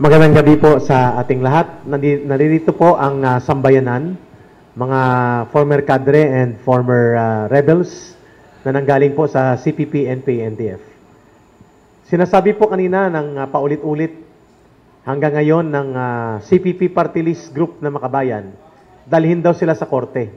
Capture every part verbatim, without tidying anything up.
Magandang gabi po sa ating lahat. Nandi- Naririto po ang uh, sambayanan, mga former cadre and former uh, rebels na nanggaling po sa C P P, N P A, N D F. Sinasabi po kanina ng uh, paulit-ulit hanggang ngayon ng uh, C P P Party List Group na Makabayan, dalhin daw sila sa korte.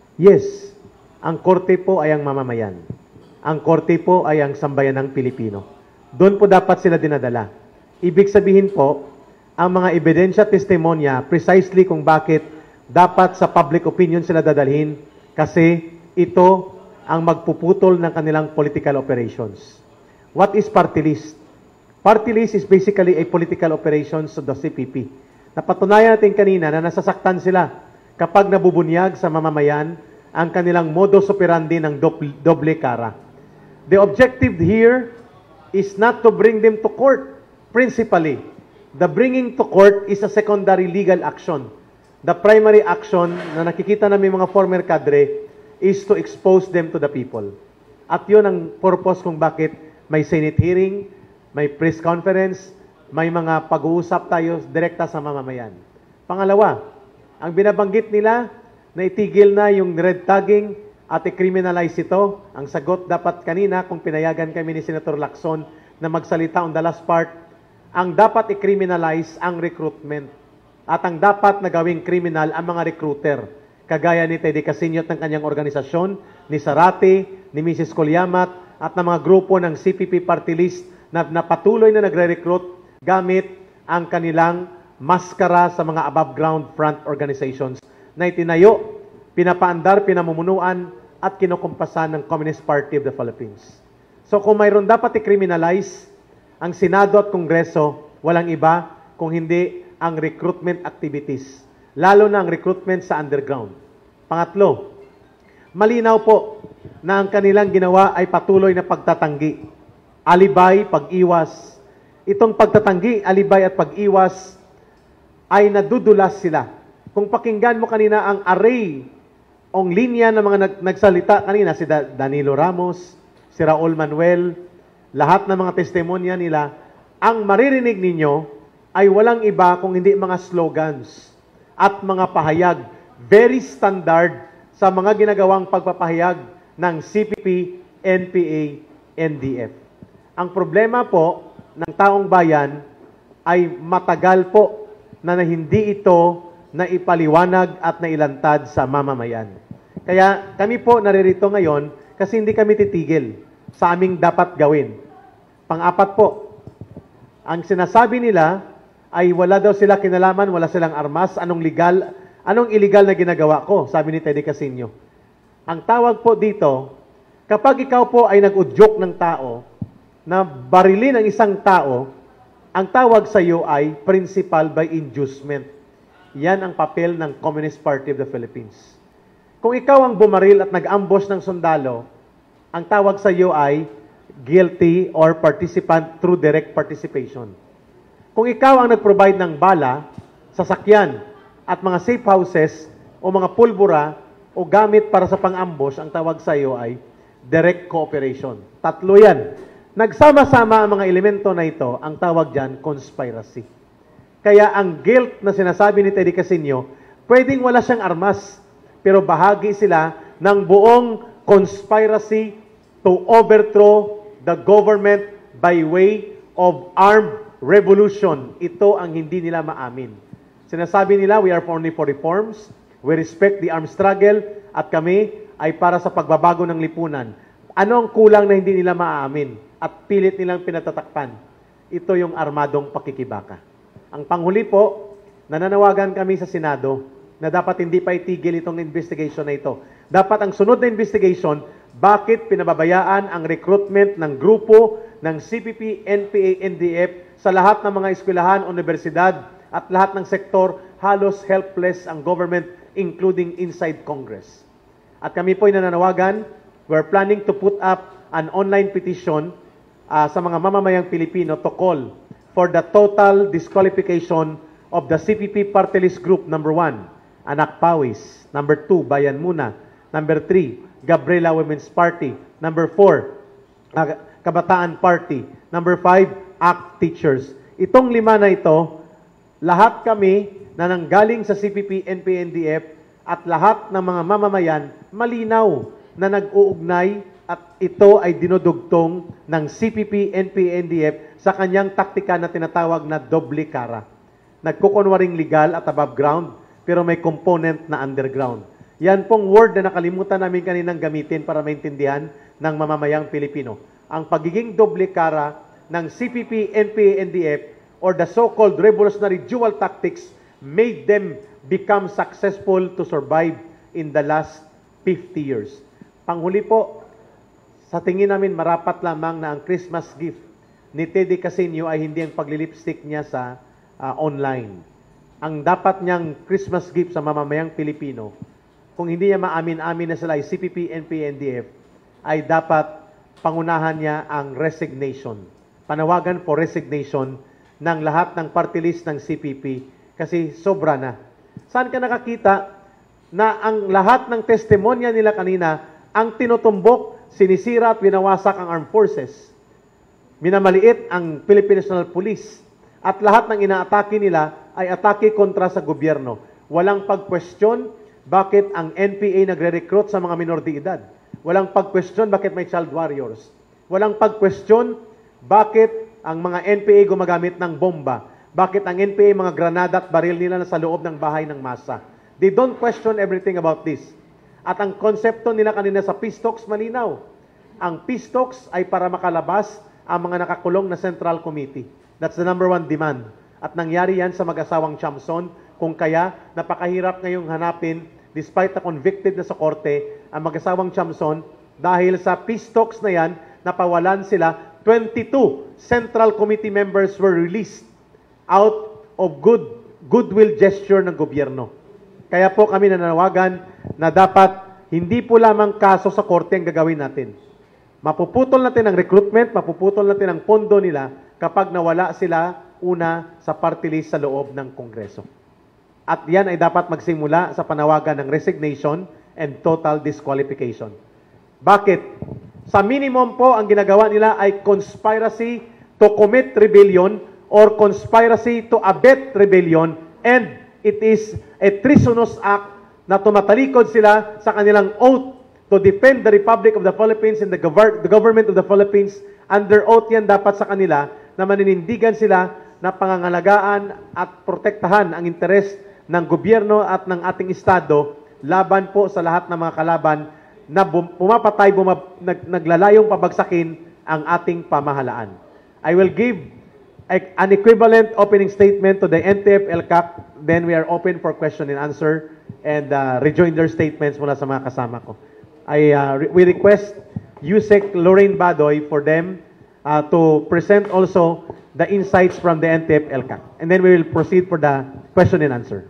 Yes, ang korte po ay ang mamamayan. Ang korte po ay ang sambayanang Pilipino. Doon po dapat sila dinadala. Ibig sabihin po, ang mga ebidensya testimonya precisely kung bakit dapat sa public opinion sila dadalhin kasi ito ang magpuputol ng kanilang political operations. What is party list? Party list is basically a political operations of the C P P. Napatunayan natin kanina na nasasaktan sila kapag nabubunyag sa mamamayan ang kanilang modus operandi ng doble cara. The objective here is not to bring them to court. Principally, the bringing to court is a secondary legal action. The primary action na nakikita namin mga former cadre is to expose them to the people. At yun ang purpose kung bakit may Senate hearing, may press conference, may mga pag-uusap tayo direkta sa mamamayan. Pangalawa, ang binabanggit nila na itigil na yung red tagging at i-criminalize ito. Ang sagot dapat kanina kung pinayagan kami ni Senator Lacson na magsalita on the last part, ang dapat i-criminalize ang recruitment at ang dapat na gawing criminal ang mga recruiter. Kagaya ni Teddy Casiño at ng kanyang organisasyon, ni Sarate, ni Missus Colyamat at ng mga grupo ng C P P Party List na, na patuloy na nagre-recruit gamit ang kanilang maskara sa mga above ground front organizations na itinayo, pinapaandar, pinamumunuan at kinukumpasan ng Communist Party of the Philippines. So kung mayroon dapat i-criminalize, ang Senado at Kongreso, walang iba kung hindi ang recruitment activities, lalo na ang recruitment sa underground. Pangatlo, malinaw po na ang kanilang ginawa ay patuloy na pagtatanggi, alibay, pag-iwas. Itong pagtatanggi, alibay at pag-iwas ay nadudulas sila. Kung pakinggan mo kanina ang array, ang linya ng mga nag nagsalita kanina, si da Danilo Ramos, si Raul Manuel, lahat ng mga testimonya nila, ang maririnig ninyo ay walang iba kung hindi mga slogans at mga pahayag, very standard sa mga ginagawang pagpapahayag ng C P P, N P A, N D F. Ang problema po ng taong bayan ay matagal po na, na hindi ito na ipaliwanag at nailantad sa mamamayan. Kaya kami po naririto ngayon kasi hindi kami titigil sa aming dapat gawin. Pang-apat po, ang sinasabi nila ay wala daw sila kinalaman, wala silang armas, anong legal, anong illegal na ginagawa ko, sabi ni Teddy Casiño. Ang tawag po dito, kapag ikaw po ay nag-udyok ng tao, na barilin ang isang tao, ang tawag sa iyo ay principal by inducement. Yan ang papel ng Communist Party of the Philippines. Kung ikaw ang bumaril at nag-ambush ng sundalo, ang tawag sa iyo ay guilty or participant through direct participation. Kung ikaw ang nag-provide ng bala, sasakyan, at mga safe houses o mga pulbura o gamit para sa pang-ambush, ang tawag sa iyo ay direct cooperation. Tatlo yan. Nagsama-sama ang mga elemento na ito, ang tawag dyan, conspiracy. Kaya ang guilt na sinasabi ni Teddy Casiño, pwedeng wala siyang armas, pero bahagi sila ng buong conspiracy to overthrow the government by way of armed revolution. Ito ang hindi nila maamin. Sinasabi nila, we are only for reforms, we respect the armed struggle, at kami ay para sa pagbabago ng lipunan. Ano ang kulang na hindi nila maamin at pilit nilang pinatatakpan? Ito yung armadong pakikibaka. Ang panghuli po, nananawagan kami sa Senado na dapat hindi pa itigil itong investigation na ito. Dapat ang sunod na investigation, bakit pinababayaan ang recruitment ng grupo ng C P P, N P A, N D F sa lahat ng mga eskwelahan, universidad at lahat ng sektor, halos helpless ang government, including inside Congress. At kami po ay nananawagan, we're planning to put up an online petition uh, sa mga mamamayang Pilipino to call for the total disqualification of the C P P Party List Group, number one, Anak Pawis, number two, Bayan Muna, number three, Gabriela Women's Party, number four, uh, Kabataan Party, number five, ACT Teachers. Itong lima na ito lahat kami na nanggaling sa C P P, N P N D F at lahat ng mga mamamayan, malinaw na nag-uugnay at ito ay dinudugtong ng C P P, N P N D F sa kanyang taktika na tinatawag na doble cara. Nagkukunwaring legal at above ground, pero may component na underground. Yan pong word na nakalimutan namin kaninang gamitin para maintindihan ng mamamayang Pilipino. Ang pagiging doble cara ng C P P, N P N D F or the so-called revolutionary dual tactics made them become successful to survive in the last fifty years. Panghuli po, sa tingin namin marapat lamang na ang Christmas gift ni Teddy Casino ay hindi ang paglilipstick niya sa uh, online. Ang dapat niyang Christmas gift sa mamamayang Pilipino, kung hindi niya maamin-amin na sila ay C P P, N P N D F, ay dapat pangunahan niya ang resignation. Panawagan for resignation ng lahat ng party list ng C P P kasi sobra na. Saan ka nakakita na ang lahat ng testimonya nila kanina ang tinutumbok, sinisira at winawasak ang armed forces? Minamaliit ang Philippine National Police at lahat ng inaatake nila ay atake kontra sa gobyerno. Walang pag-question bakit ang N P A nagre-recruit sa mga minor de edad. Walang pag-question bakit may child warriors. Walang pag-question bakit ang mga N P A gumagamit ng bomba. Bakit ang N P A mga granada at baril nila na sa loob ng bahay ng masa. They don't question everything about this. At ang konsepto nila kanina sa peace talks malinaw. Ang peace talks ay para makalabas ang mga nakakulong na Central Committee. That's the number one demand. At nangyari yan sa mag-asawang Chamson, kung kaya napakahirap ngayong hanapin, despite na convicted na sa korte, ang mag-asawang Chamson, dahil sa peace talks na yan, napawalan sila, twenty-two Central Committee members were released out of good goodwill gesture ng gobyerno. Kaya po kami nananawagan na dapat hindi po lamang kaso sa korte ang gagawin natin. Mapuputol natin ang recruitment, mapuputol natin ang pondo nila kapag nawala sila una sa party list sa loob ng Kongreso. At yan ay dapat magsimula sa panawagan ng resignation and total disqualification. Bakit? Sa minimum po, ang ginagawa nila ay conspiracy to commit rebellion or conspiracy to abet rebellion, and it is a treasonous act na tumatalikod sila sa kanilang oath to defend the Republic of the Philippines and the, gov the government of the Philippines. Under oath yan dapat sa kanila na maninindigan sila na pangangalagaan at protektahan ang interes ng gobyerno at ng ating Estado laban po sa lahat ng mga kalaban na pumapatay, bumab, nag, naglalayong pabagsakin ang ating pamahalaan. I will give a, an equivalent opening statement to the N T F L C A C, then we are open for question and answer and uh, rejoinder statements mula sa mga kasama ko. I, uh, we request Yusek Lorraine Badoy for them uh, to present also the insights from the N T F L C A C. And then we will proceed for the question and answer.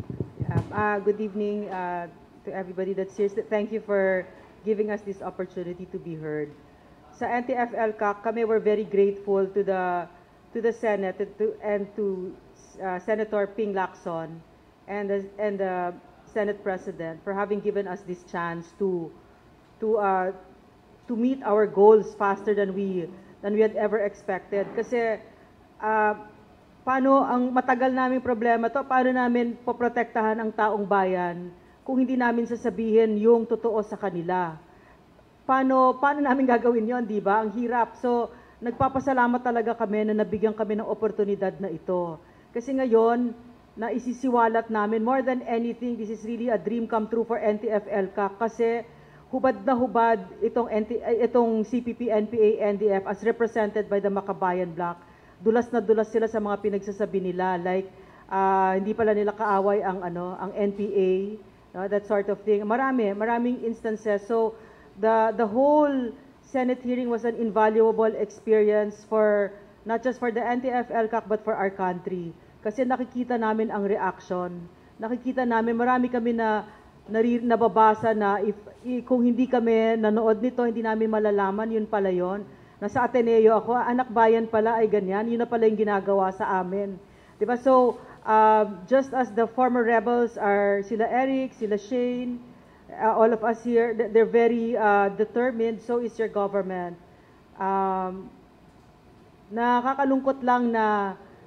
Uh, good evening uh, to everybody that's here. Thank you for giving us this opportunity to be heard. Sa N T F L C A C, kami were very grateful to the to the Senate and to, and to uh, Senator Ping Lacson and the, and the Senate President for having given us this chance to to uh, to meet our goals faster than we than we had ever expected. Kasi uh, paano ang matagal naming problema to, paano namin poprotektahan ang taong bayan kung hindi namin sasabihin yung totoo sa kanila? Paano, paano namin gagawin yon, di ba? Ang hirap. So, nagpapasalamat talaga kami na nabigyan kami ng oportunidad na ito. Kasi ngayon, na isisiwalat namin, more than anything, this is really a dream come true for N T F L C A C kasi hubad na hubad itong, N T, itong C P P, N P A, N D F as represented by the Makabayan Bloc. Dulas na dulas sila sa mga pinagsasabi nila, like uh, hindi pala nila kaaway ang ano ang N P A, no, that sort of thing. Marami, maraming instances. So the the whole Senate hearing was an invaluable experience for not just for the N T F L C A C but for our country. Kasi nakikita namin ang reaction. Nakikita namin, marami kami na narir, nababasa na if, if kung hindi kami nanood nito, hindi namin malalaman, yun pala yun. Nasa Ateneo ako, anak bayan pala ay ganyan, yun na pala yung ginagawa sa amin. Diba? So, uh, just as the former rebels are sila Eric, sila Shane, uh, all of us here, they're very uh, determined, so is your government. Um, nakakalungkot lang na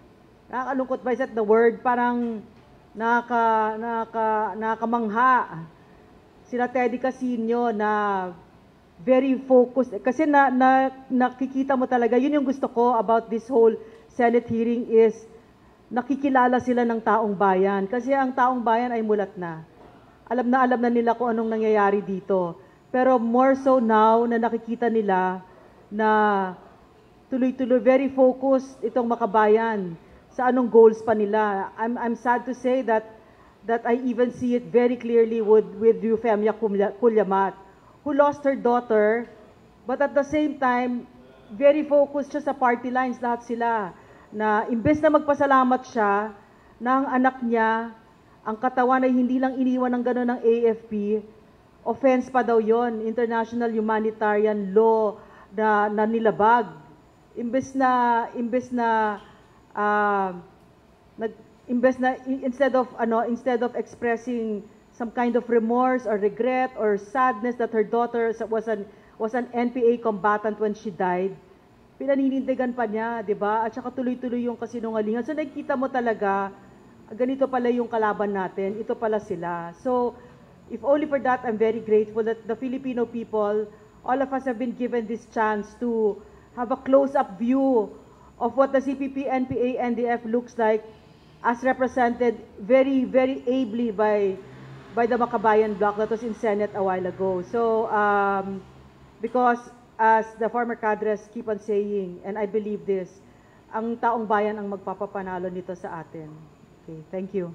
nakakalungkot ba is that the word, parang naka, naka, nakamangha. Sila Teddy Casino na very focused. Kasi na, na, nakikita mo talaga, yun yung gusto ko about this whole Senate hearing is nakikilala sila ng taong bayan. Kasi ang taong bayan ay mulat na. Alam na alam na nila kung anong nangyayari dito. Pero more so now na nakikita nila na tuloy-tuloy, very focused itong makabayan sa anong goals pa nila. I'm, I'm sad to say that that I even see it very clearly with, with Eufemia Culyamat, who lost her daughter, but at the same time, very focused siya sa party lines, lahat sila. Na imbes na magpasalamat siya ng anak niya, ang katawan ay hindi lang iniwan ng gano'n ng A F P, offense pa daw yon, international humanitarian law na, na nilabag. Imbes na, imbes na, uh, nag, imbes na, instead of, ano, instead of expressing some kind of remorse or regret or sadness that her daughter was an, was an N P A combatant when she died, pinaninindigan pa niya, di ba? At saka tuloy-tuloy yung kasinungalingan. So nakikita mo talaga, ganito pala yung kalaban natin, ito pala sila. So, if only for that, I'm very grateful that the Filipino people, all of us have been given this chance to have a close-up view of what the C P P, N P A, N D F looks like as represented very, very ably by by the Makabayan Bloc that was in Senate a while ago. So, um, because as the former cadres keep on saying, and I believe this, ang taong bayan ang magpapapanalo nito sa atin. Okay, thank you.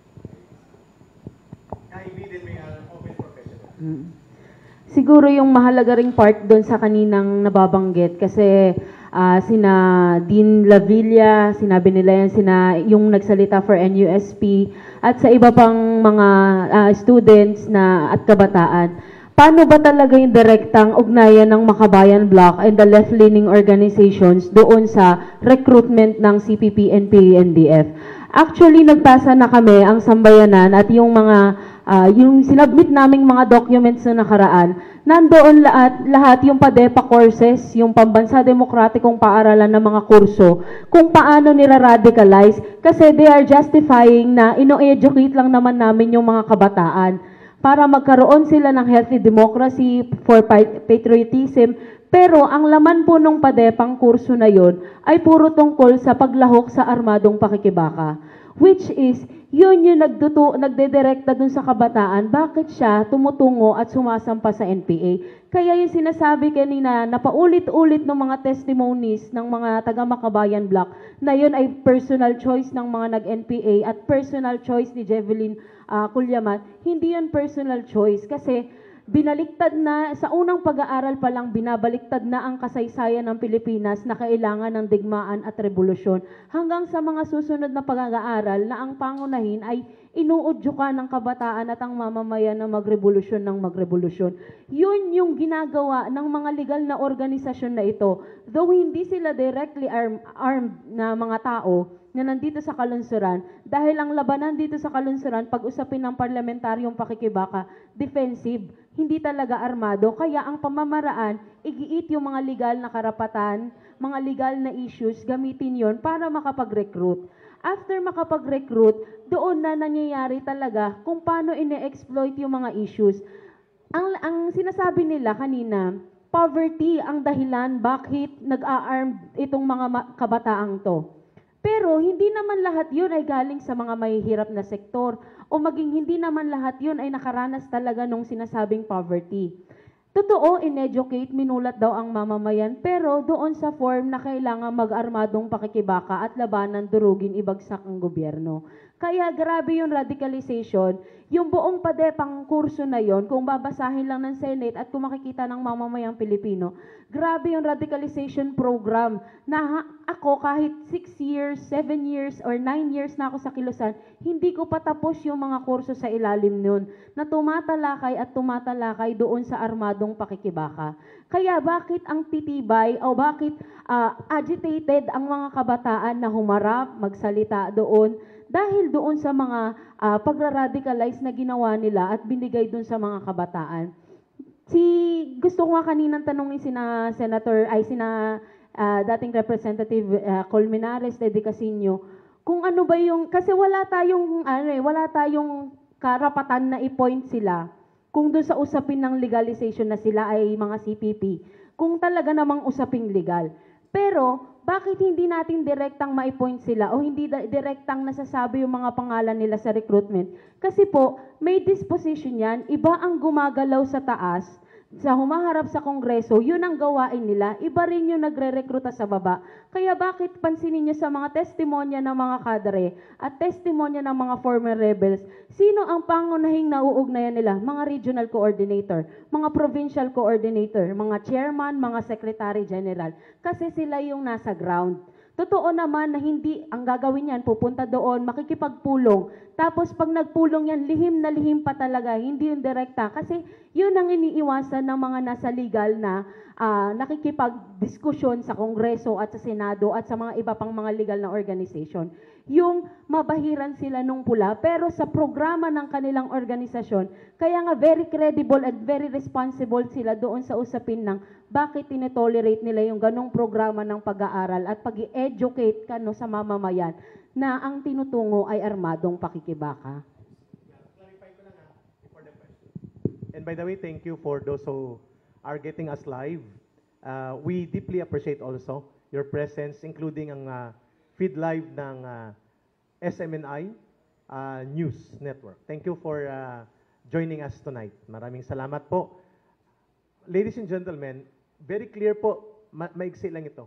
Mm. Siguro yung mahalaga ring part doon sa kaninang nababanggit kasi uh, sina Dean Lavilla, sinabi nila yan, sina yung nagsalita for N U S P at sa iba pang mga uh, students na at kabataan. Paano ba talaga yung direktang ugnayan ng Makabayan Bloc and the left-leaning organizations doon sa recruitment ng C P P, N P A, N D F? Actually, nagpasa na kami ang sambayanan at yung mga uh, yung sinubmit naming mga documents na nakaraan, nandoon lahat, lahat yung PADEPA courses, yung Pambansa Demokratikong Paaralan ng mga kurso, kung paano nira-radicalize, kasi they are justifying na ino-educate lang naman namin yung mga kabataan para magkaroon sila ng healthy democracy for patriotism. Pero ang laman po nung PADEPang kurso na yon ay puro tungkol sa paglahok sa armadong pakikibaka. Which is, yun yung nagduto, nagdedirekta dun sa kabataan, bakit siya tumutungo at sumasampa sa N P A. Kaya yung sinasabi kanina na paulit-ulit ng mga testimonies ng mga taga-Makabayan Bloc na yun ay personal choice ng mga nag-N P A at personal choice ni Jeveline uh, Culyamat, hindi yun personal choice kasi binaliktad na, sa unang pag-aaral pa lang, binabaliktad na ang kasaysayan ng Pilipinas na kailangan ng digmaan at revolusyon. Hanggang sa mga susunod na pag-aaral na ang pangunahin ay inuudyukan ng kabataan at ang mamamayan na magrevolusyon ng magrevolusyon. Yun yung ginagawa ng mga legal na organisasyon na ito. Though hindi sila directly arm, armed na mga tao na nandito sa kalunsuran, dahil ang labanan dito sa kalunsuran, pag usapin ng parlamentaryong pakikibaka, defensive, hindi talaga armado, kaya ang pamamaraan, igiit yung mga legal na karapatan, mga legal na issues, gamitin yon para makapag-recruit. After makapag-recruit, doon na nangyayari talaga kung paano ine-exploit yung mga issues. Ang, ang sinasabi nila kanina, poverty ang dahilan bakit nag-a-arm itong mga kabataang to. Pero hindi naman lahat yun ay galing sa mga mahihirap na sektor o maging hindi naman lahat yun ay nakaranas talaga nung sinasabing poverty. Totoo, in-educate, minulat daw ang mamamayan, pero doon sa form na kailangan mag-armadong pakikibaka at labanan, durugin, ibagsak ang gobyerno. Kaya grabe yung radicalization, yung buong PADEPang kurso na yon, kung babasahin lang ng Senate at kung makikita ng mamamayang Pilipino, grabe yung radicalization program na ako kahit six years, seven years, or nine years na ako sa Kilusan, hindi ko pa tapos yung mga kurso sa ilalim nun na tumatalakay at tumatalakay doon sa armadong pakikibaka. Kaya bakit ang titibay o bakit uh, agitated ang mga kabataan na humarap, magsalita doon? Dahil doon sa mga uh, pagra-radicalize na ginawa nila at binigay doon sa mga kabataan. Si, gusto ko nga kaninang tanongin sina Senator, ay sina uh, dating Representative uh, Colmenares, Teddy Casino, kung ano ba yung, kasi wala tayong, ano eh, wala tayong karapatan na i-point sila kung doon sa usapin ng legalization na sila ay mga C P P, kung talaga namang usaping legal. Pero, bakit hindi natin direktang ma-point sila o hindi da- direktang nasasabi yung mga pangalan nila sa recruitment? Kasi po, may disposition yan, iba ang gumagalaw sa taas, sa humaharap sa Kongreso, yun ang gawain nila, iba rin yung nagre-rekruta sa baba. Kaya bakit pansinin niyo sa mga testimonya ng mga kadre at testimonya ng mga former rebels, sino ang pangunahing nauugnayan nila? Mga regional coordinator, mga provincial coordinator, mga chairman, mga secretary general. Kasi sila yung nasa ground. Totoo naman na hindi ang gagawin yan, pupunta doon, makikipagpulong. Tapos pag nagpulong yan, lihim na lihim pa talaga, hindi yung direkta. Kasi yun ang iniiwasan ng mga nasa legal na uh, nakikipagdiskusyon sa Kongreso at sa Senado at sa mga iba pang mga legal na organization. Yung mabahiran sila nung pula, pero sa programa ng kanilang organisasyon, kaya nga very credible at very responsible sila doon sa usapin ng bakit tinetolerate nila yung ganong programa ng pag-aaral at pag-i-educate ka no, sa mamamayan na ang tinutungo ay armadong pakikibaka. Clarify ko lang ha, before the question. And by the way, thank you for those who are getting us live. Uh, we deeply appreciate also your presence, including ang uh, feed live ng uh, S M N I uh, News Network. Thank you for uh, joining us tonight. Maraming salamat po. Ladies and gentlemen, very clear po, ma maigsi lang ito.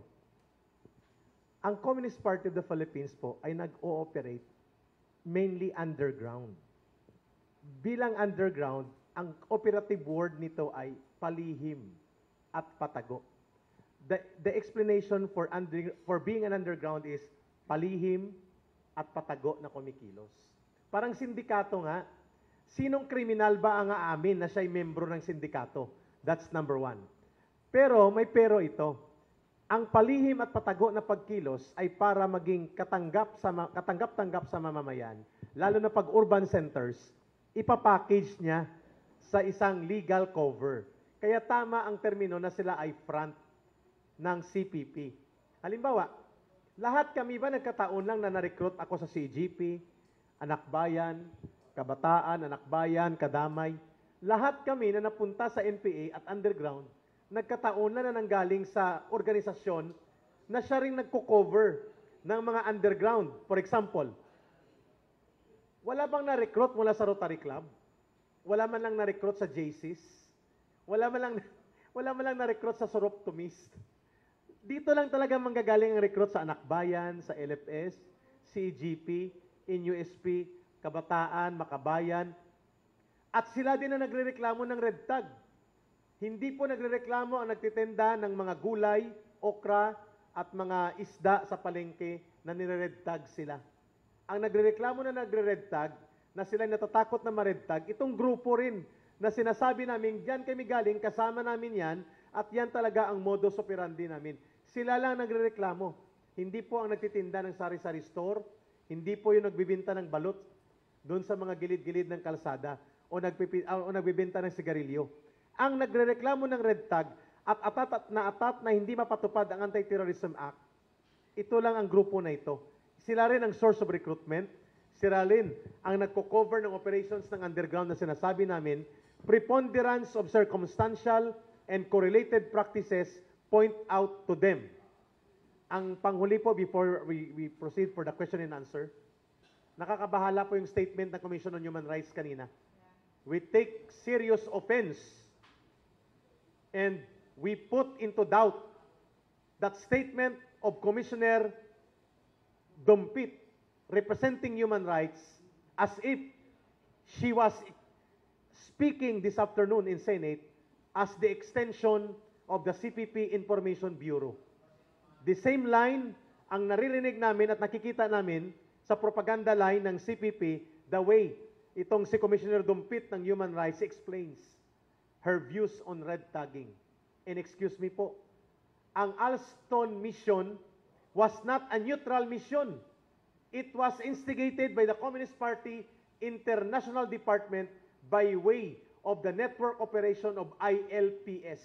Ang Communist Party of the Philippines po ay nag-ooperate mainly underground. Bilang underground, ang operative word nito ay palihim at patago. The, the explanation for, under, for being an underground is palihim at patago na kumikilos. Parang sindikato nga, sinong kriminal ba ang aamin na siya'y membro ng sindikato? That's number one. Pero may pero ito. Ang palihim at patago na pagkilos ay para maging katanggap sa katanggap-tanggap sa mamamayan, lalo na pag urban centers, ipapackage niya sa isang legal cover. Kaya tama ang termino na sila ay front ng C P P. Halimbawa, lahat kami ba nagkataon lang na na-recruit ako sa C G P, Anak Bayan, Kabataan, Anak Bayan, Kadamay. Lahat kami na napunta sa N P A at underground, nagkataon na na nanggaling sa organisasyon na siya rin nagko-cover ng mga underground. For example, wala bang na-recruit mula sa Rotary Club? Wala man lang na-recruit sa J C S? Wala man lang, wala man lang na-recruit sa Soroptomist? Dito lang talaga manggagaling ang recruit sa Anak Bayan, sa L F S, C G P, N U S P, Kabataan, Makabayan. At sila din na nagrereklamo ng red tag. Hindi po nagrereklamo ang nagtitenda ng mga gulay, okra, at mga isda sa palengke na nire-red tag sila. Ang nagrereklamo na nagre-red tag, na sila natatakot na ma-red tag, itong grupo rin na sinasabi namin, diyan kami galing, kasama namin yan, at yan talaga ang modus operandi namin. Sila lang nagrereklamo. Hindi po ang nagtitinda ng sari-sari store, hindi po yung nagbibinta ng balot doon sa mga gilid-gilid ng kalsada o, nagpipi, o nagbibenta ng sigarilyo. Ang nagrereklamo ng red tag at atat at na atat na hindi mapatupad ang Anti-Terrorism Act, ito lang ang grupo na ito. Sila rin ang source of recruitment, sila rin ang nagko-cover ng operations ng underground na sinasabi namin, preponderance of circumstantial and correlated practices point out to them. Ang panghuli po before we, we proceed for the question and answer, nakakabahala po yung statement ng Commission on Human Rights kanina. We take serious offense and we put into doubt that statement of Commissioner Dumpit representing human rights as if she was speaking this afternoon in Senate as the extension of the C P P Information Bureau. The same line ang naririnig namin at nakikita namin sa propaganda line ng C P P, the way itong si Commissioner Dumpit ng Human Rights explains her views on red tagging. And excuse me po, ang Alston mission was not a neutral mission. It was instigated by the Communist Party International Department by way of the network operation of I L P S,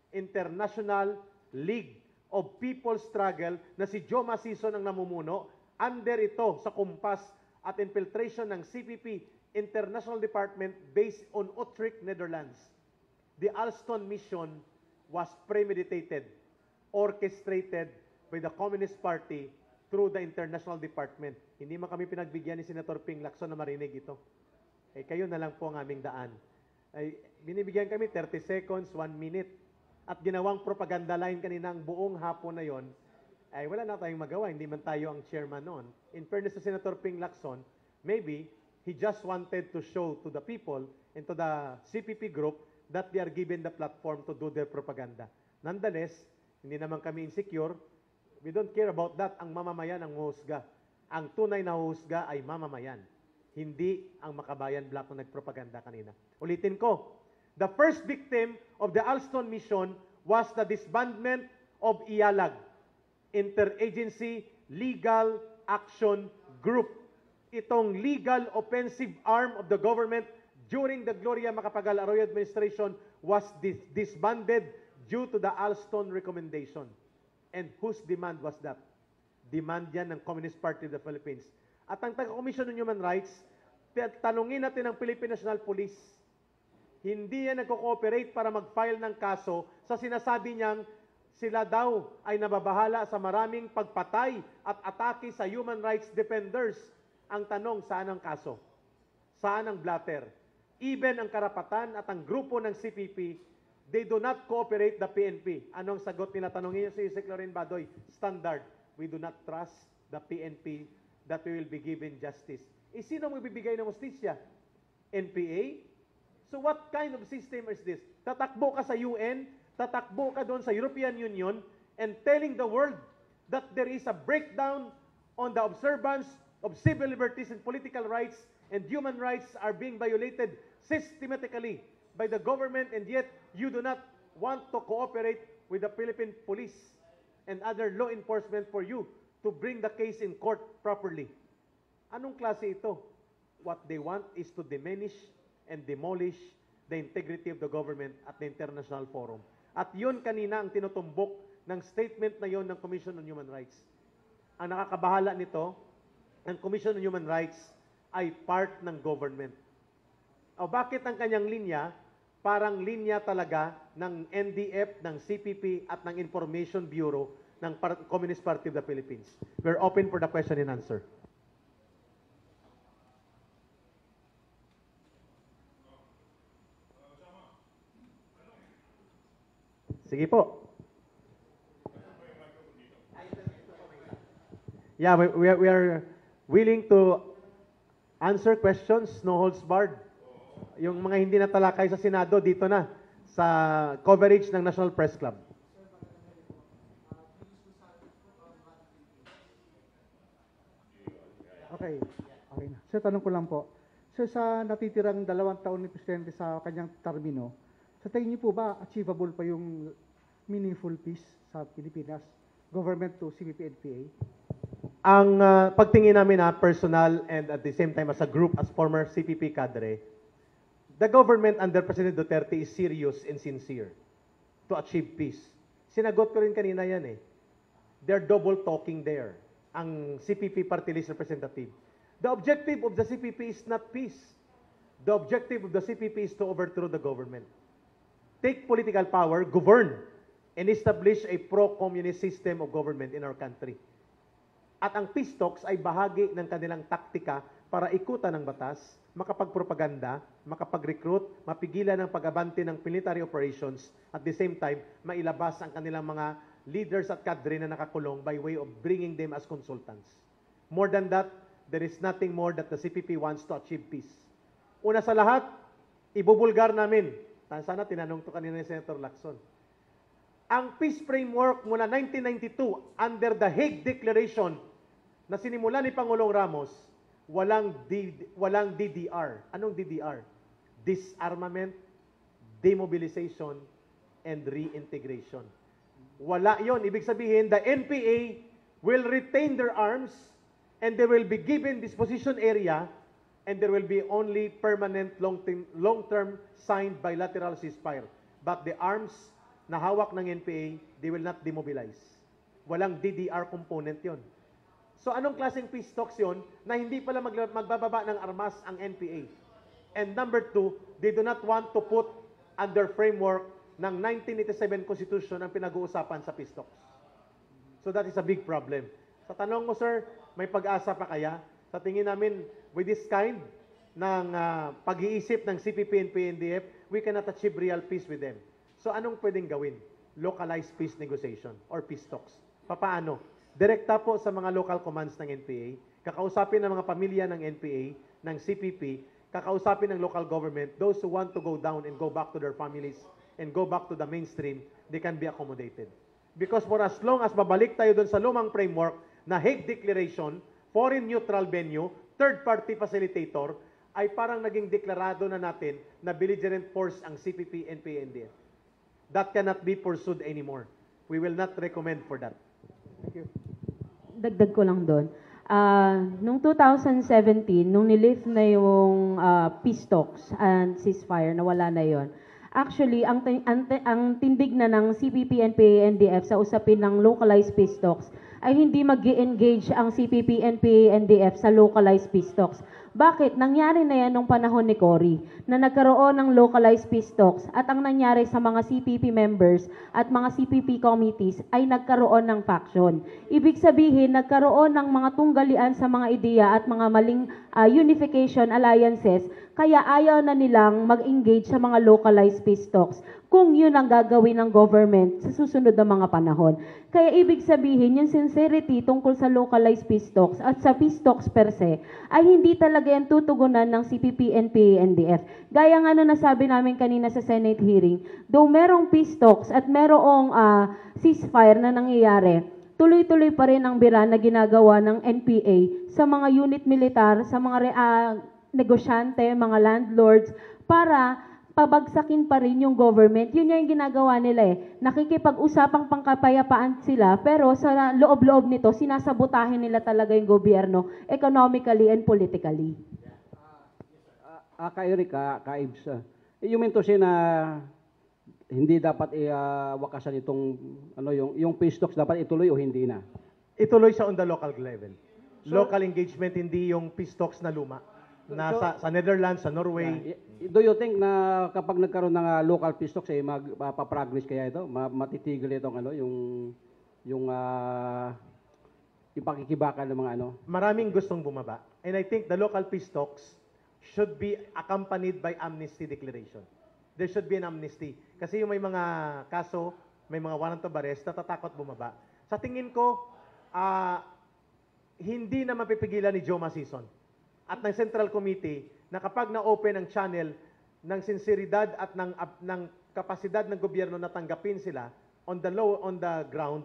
International League of People's Struggle, na si Joe Masison ang namumuno, under ito sa kumpas at infiltration ng C P P International Department based on Utrecht, Netherlands. The Alston mission was premeditated, orchestrated by the Communist Party through the International Department. Hindi man kami pinagbigyan ni Senator Ping Lacson na marinig ito. Eh, kayo na lang po ang aming daan. Ay, binibigyan kami thirty seconds, one minute. At ginawang propaganda line kanina ang buong hapon na yon, ay wala na tayong magawa. Hindi man tayo ang chairman noon. In fairness to Senator Ping Lacson, maybe he just wanted to show to the people and to the C P P group that they are given the platform to do their propaganda. Nonetheless, hindi naman kami insecure. We don't care about that. Ang mamamayan ang huhusga. Ang tunay na huhusga ay mamamayan. Hindi ang Makabayan Black na nagpropaganda kanina. Ulitin ko, the first victim of the Alston mission was the disbandment of I A L A G, Interagency Legal Action Group. Itong legal offensive arm of the government during the Gloria Macapagal Arroyo administration was dis disbanded due to the Alston recommendation. And whose demand was that? Demand yan ng Communist Party of the Philippines. At ang taga-Commission on Human Rights, tanungin natin ang Philippine National Police. Hindi yan nagko-cooperate para mag-file ng kaso sa sinasabi niyang sila daw ay nababahala sa maraming pagpatay at atake sa human rights defenders. Ang tanong, saan ang kaso? Saan ang blatter? Even ang karapatan at ang grupo ng C P P, they do not cooperate the P N P. Anong sagot nila? Tanongin niyo si Yusek Loren Badoy. Standard, we do not trust the P N P that we will be given justice. E sino magbibigay ng justisya? N P A? So what kind of system is this? Tatakbo ka sa U N, tatakbo ka doon sa European Union, and telling the world that there is a breakdown on the observance of civil liberties and political rights, and human rights are being violated systematically by the government, and yet you do not want to cooperate with the Philippine police and other law enforcement for you to bring the case in court properly. Anong klase ito? What they want is to diminish and demolish the integrity of the government at the international forum. At yun kanina ang tinutumbok ng statement na yun ng Commission on Human Rights. Ang nakakabahala nito, ang Commission on Human Rights ay part ng government. O bakit ang kanyang linya parang linya talaga ng N D F, ng C P P at ng Information Bureau ng Communist Party of the Philippines? We're open for the question and answer. Sige po. Yeah, we, we, are, we are willing to answer questions, no holds barred. Yung mga hindi natalakay sa Senado, dito na, sa coverage ng National Press Club. Okay. Okay na. Sir, tanong ko lang po. Sir, sa natitirang dalawang taon ni Presidente sa kanyang termino, sa tingin niyo po ba achievable pa yung meaningful peace sa Pilipinas? Government to C P P N P A? Ang uh, pagtingin namin na personal and at the same time as a group, as former C P P cadre, the government under President Duterte is serious and sincere to achieve peace. Sinagot ko rin kanina yan eh. They're double talking there. Ang C P P party list representative. The objective of the C P P is not peace. The objective of the C P P is to overthrow the government. Take political power, govern, and establish a pro-communist system of government in our country. At ang peace talks ay bahagi ng kanilang taktika para ikutan ng batas, makapagpropaganda, makapag-recruit, mapigilan ang pag-abante ng military operations, at the same time, mailabas ang kanilang mga leaders at kadre na nakakulong by way of bringing them as consultants. More than that, there is nothing more that the C P P wants to achieve peace. Una sa lahat, ibubulgar namin. Sana tinanong to kanina ni Senator Lacson. Ang peace framework mula nineteen ninety-two under the Hague Declaration na sinimula ni Pangulong Ramos, walang, D, walang D D R. Anong D D R? Disarmament, demobilization, and reintegration. Wala yon. Ibig sabihin, the N P A will retain their arms and they will be given disposition area and there will be only permanent long-term long-term signed bilateral ceasefire. But the arms na hawak ng N P A, they will not demobilize. Walang D D R component yon. So anong klaseng peace talks yun na hindi pala mag- magbababa ng armas ang N P A? And number two, they do not want to put under framework ng nineteen eighty-seven Constitution ang pinag-uusapan sa peace talks. So that is a big problem. Sa tanong mo, sir, may pag-asa pa kaya? Sa tingin namin, with this kind ng uh, pag-iisip ng C P P and P N D F, we cannot achieve real peace with them. So anong pwedeng gawin? Localized peace negotiation or peace talks. Papaano? Direkta po sa mga local commands ng N P A, kakausapin ng mga pamilya ng N P A, ng C P P, kakausapin ng local government, those who want to go down and go back to their families and go back to the mainstream, they can be accommodated. Because for as long as babalik tayo dun sa lumang framework na Hague Declaration, foreign neutral venue, third-party facilitator, ay parang naging deklarado na natin na belligerent force ang C P P and P N D F. That cannot be pursued anymore. We will not recommend for that. Thank you. Dagdag ko lang doon. Ah, noong two thousand seventeen, nung nilift na yung ah, peace talks and ceasefire, nawala na yon. Actually, ang, ti- ang, ti- ang tindig na ng C P P and P N D F sa usapin ng localized peace talks ay hindi mag-engage ang C P P and P N D F sa localized peace talks. Bakit? Nangyari na yan nung panahon ni Cory na nagkaroon ng localized peace talks at ang nangyari sa mga C P P members at mga C P P committees ay nagkaroon ng faction. Ibig sabihin, nagkaroon ng mga tunggalian sa mga ideya at mga maling ah, unification alliances kaya ayaw na nilang mag-engage sa mga localized peace talks kung yun ang gagawin ng government sa susunod na mga panahon. Kaya ibig sabihin, yung sincerity tungkol sa localized peace talks at sa peace talks per se, ay hindi talaga yan tutugunan ng C P P and P N D F. Gaya nga na nasabi namin kanina sa Senate hearing, though merong peace talks at merong uh, ceasefire na nangyayari, tuloy-tuloy pa rin ang bira na ginagawa ng N P A sa mga unit militar, sa mga uh, negosyante, mga landlords, para pabagsakin pa rin yung government. Yun yung ginagawa nila eh. Nakikipag-usapang pangkapayapaan sila, pero sa loob-loob nito, sinasabotahin nila talaga yung gobyerno economically and politically. Ah, ka Erika, ka Ibs, ah, you mean to say na hindi dapat iwakasan itong ano yung yung peace talks, dapat ituloy o hindi na? Ituloy siya on the local level. Local engagement, hindi yung peace talks na luma. Na So- sa, sa Netherlands, sa Norway. Yeah. Do you think na kapag nagkaroon ng ah, local peace talks, eh, magpapaprogress kaya ito? Ma- matitigil itong ano, yung yung ah, yung pakikibakan ng mga ano? Maraming gustong bumaba. And I think the local peace talks should be accompanied by amnesty declaration. There should be an amnesty. Kasi yung may mga kaso, may mga warrant of arrest, natatakot bumaba. Sa tingin ko, ah, hindi na mapipigilan ni Joe Masison at ng Central Committee na kapag na-open ang channel ng sinseridad at ng, ap- ng kapasidad ng gobyerno na tanggapin sila on the low, on the ground,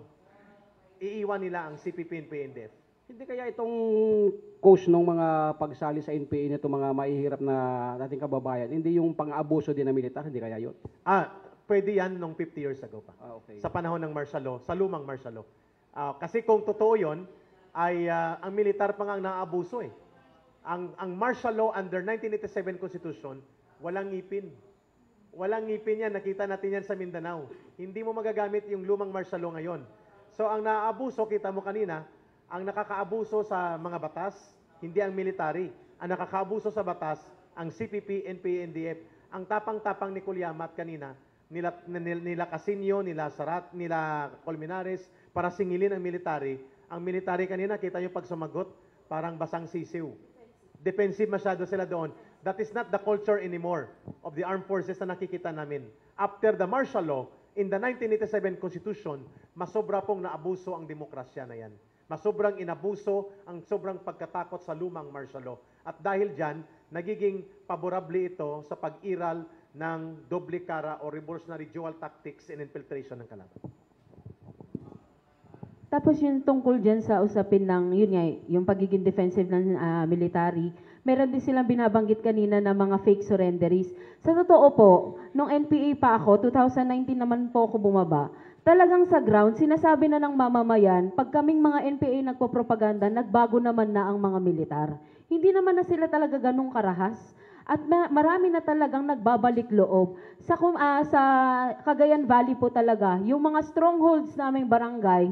iiwan nila ang C P P and P N D F. Hindi kaya itong cause ng mga pagsali sa N P A nito mga mahihirap na dating kababayan, hindi yung pang-abuso din ng militar, hindi kaya yun? Ah, pwede yan nung fifty years ago pa. Ah, okay. Sa panahon ng martial law, sa lumang martial law. Ah, kasi kung totoo yon, ay ah, ang militar pa nga ang naabuso eh. Ang, ang martial law under nineteen eighty-seven Constitution, walang ngipin. Walang ngipin yan, nakita natin yan sa Mindanao. Hindi mo magagamit yung lumang martial law ngayon. So ang naaabuso, kita mo kanina, ang nakakaabuso sa mga batas, hindi ang military. Ang nakakaabuso sa batas, ang C P P and P N D F. Ang tapang-tapang ni Kulyamat kanina, nila, nila, nila Casinio, nila Sarat, nila Colmenares, para singilin ang military. Ang military kanina, kita yung pag sumagot, parang basang sisiw. Defensive masyado sila doon. That is not the culture anymore of the armed forces na nakikita namin. After the martial law, in the nineteen eighty-seven Constitution, masobra pong naabuso ang demokrasya na yan. Masobrang inabuso ang sobrang pagkatakot sa lumang martial law. At dahil dyan, nagiging paborable ito sa pag-iral ng doble cara o revolutionary dual tactics and infiltration ng kalaban. Tapos yung tungkol dyan sa usapin ng, yun nga, yung pagiging defensive ng ah, military, meron din silang binabanggit kanina na mga fake surrenderies. Sa totoo po, nung N P A pa ako, two thousand nineteen naman po ako bumaba, talagang sa ground, sinasabi na ng mamamayan, pag kaming mga N P A nagpo-propaganda, nagbago naman na ang mga militar. Hindi naman na sila talaga ganong karahas. At ma- marami na talagang nagbabalik loob. Sa, kum- ah, sa Cagayan Valley po talaga, yung mga strongholds naming barangay,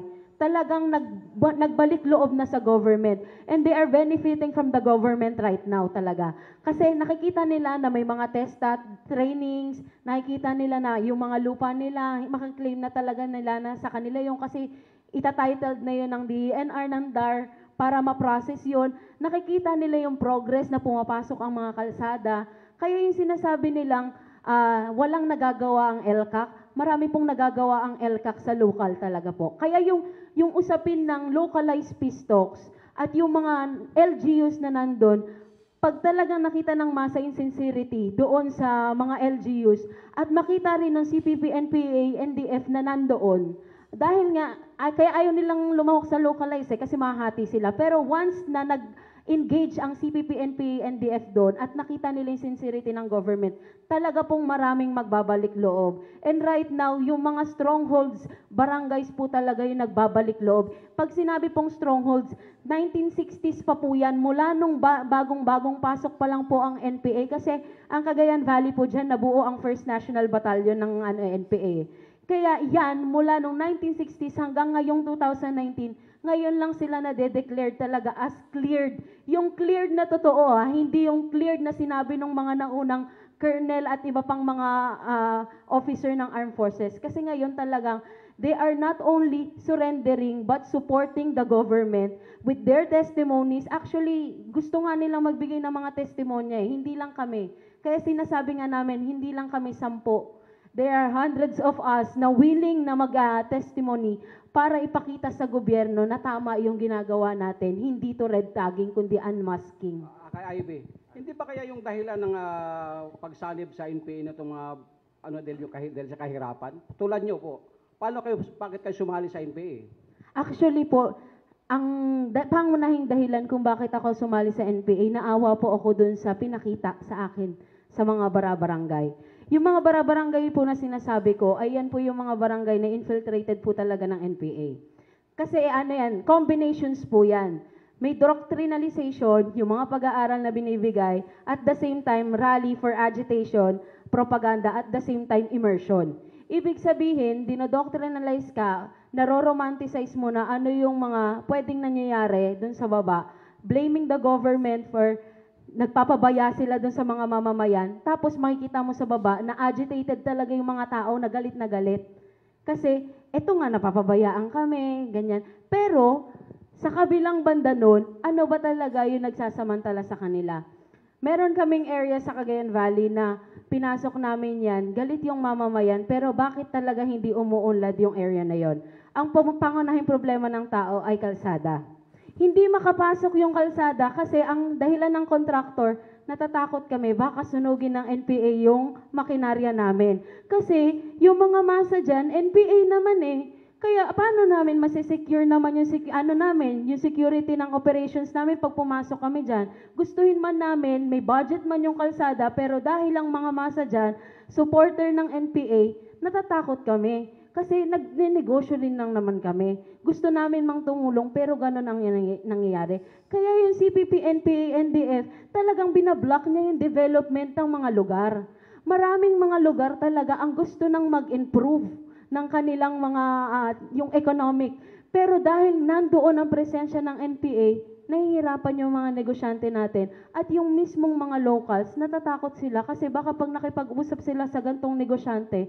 talagang nag, nagbalik loob na sa government. And they are benefiting from the government right now talaga. Kasi nakikita nila na may mga TESDAT trainings, nakikita nila na yung mga lupa nila, makaklaim na talaga nila na sa kanila yung kasi itatitled na yun ng D E N R, ng D A R, para ma-process yun. Nakikita nila yung progress na pumapasok ang mga kalsada. Kaya yung sinasabi nilang uh, walang nagagawa ang L C A C, marami pong nagagawa ang L C A C sa local talaga po. Kaya yung, yung usapin ng localized peace talks at yung mga L G Us na nandun, pag talagang nakita ng masa insincerity doon sa mga L G Us at makita rin ng C P P, N P A, N D F na nandoon, dahil nga, ay, kaya ayaw nilang lumahok sa localize eh, kasi mahati sila. Pero once na nag-engage ang C P P, N P A, N D F doon at nakita nila yung sincerity ng government, talaga pong maraming magbabalik loob. And right now, yung mga strongholds, barangays po talaga yung nagbabalik loob. Pag sinabi pong strongholds, nineteen sixties pa po yan, mula nung ba- bagong-bagong pasok pa lang po ang N P A, kasi ang Cagayan Valley po dyan, nabuo ang First National Battalion ng ano, N P A. Kaya yan, mula nung nineteen sixties hanggang ngayong two thousand nineteen, ngayon lang sila na-declare talaga as cleared. Yung cleared na totoo, ah, hindi yung cleared na sinabi ng mga naunang colonel at iba pang mga uh, officer ng armed forces. Kasi ngayon talagang, they are not only surrendering but supporting the government with their testimonies. Actually, gusto nga nilang magbigay ng mga testimonya eh, hindi lang kami. Kaya sinasabi nga namin, hindi lang kami sampo. There are hundreds of us na willing na mag-testimony para ipakita sa gobyerno na tama yung ginagawa natin. Hindi to red tagging, kundi unmasking. Uh, kay Ivy, hindi ba kaya yung dahilan ng uh, pagsalib sa N P A na itong mga, ano, dahil, yung, dahil sa kahirapan? Tulad nyo po, paano kayo, bakit kayo sumali sa N P A? Actually po, ang da, pangunahing dahilan kung bakit ako sumali sa N P A, naawa po ako dun sa pinakita sa akin sa mga barabarangay. Yung mga barabarangay po na sinasabi ko, ay yan po yung mga barangay na infiltrated po talaga ng N P A. Kasi ano yan, combinations po yan. May doctrinalization, yung mga pag-aaral na binibigay, at the same time, rally for agitation, propaganda, at the same time, immersion. Ibig sabihin, dinodoctrinalize ka, naroromanticize mo na ano yung mga pwedeng nangyayari dun sa baba, blaming the government for nagpapabaya sila dun sa mga mamamayan, tapos makikita mo sa baba na agitated talaga yung mga tao na galit na galit. Kasi, eto nga, napapabayaan kami, ganyan. Pero, sa kabilang banda nun, ano ba talaga yung nagsasamantala sa kanila? Meron kaming area sa Cagayan Valley na pinasok namin yan, galit yung mamamayan, pero bakit talaga hindi umuunlad yung area na yon? Ang pangunahing problema ng tao ay kalsada. Hindi makapasok yung kalsada kasi ang dahilan ng kontraktor, natatakot kami, baka sunugin ng N P A yung makinarya namin. Kasi yung mga masa dyan, N P A naman eh. Kaya paano namin masisecure naman yung, ano namin, yung security ng operations namin pag pumasok kami dyan? Gustuhin man namin, may budget man yung kalsada, pero dahil ang mga masa dyan, supporter ng N P A, natatakot kami. Kasi nagnenegosyo din lang naman kami. Gusto namin mang tumulong pero gano'n ang nangyayari. Kaya yung C P P, N P A, N D F, talagang binablock niya yung development ng mga lugar. Maraming mga lugar talaga ang gusto nang mag-improve ng kanilang mga, uh, yung economic. Pero dahil nandoon ang presensya ng N P A, nahihirapan yung mga negosyante natin at yung mismong mga locals, natatakot sila kasi baka pag nakipag-usap sila sa gantong negosyante,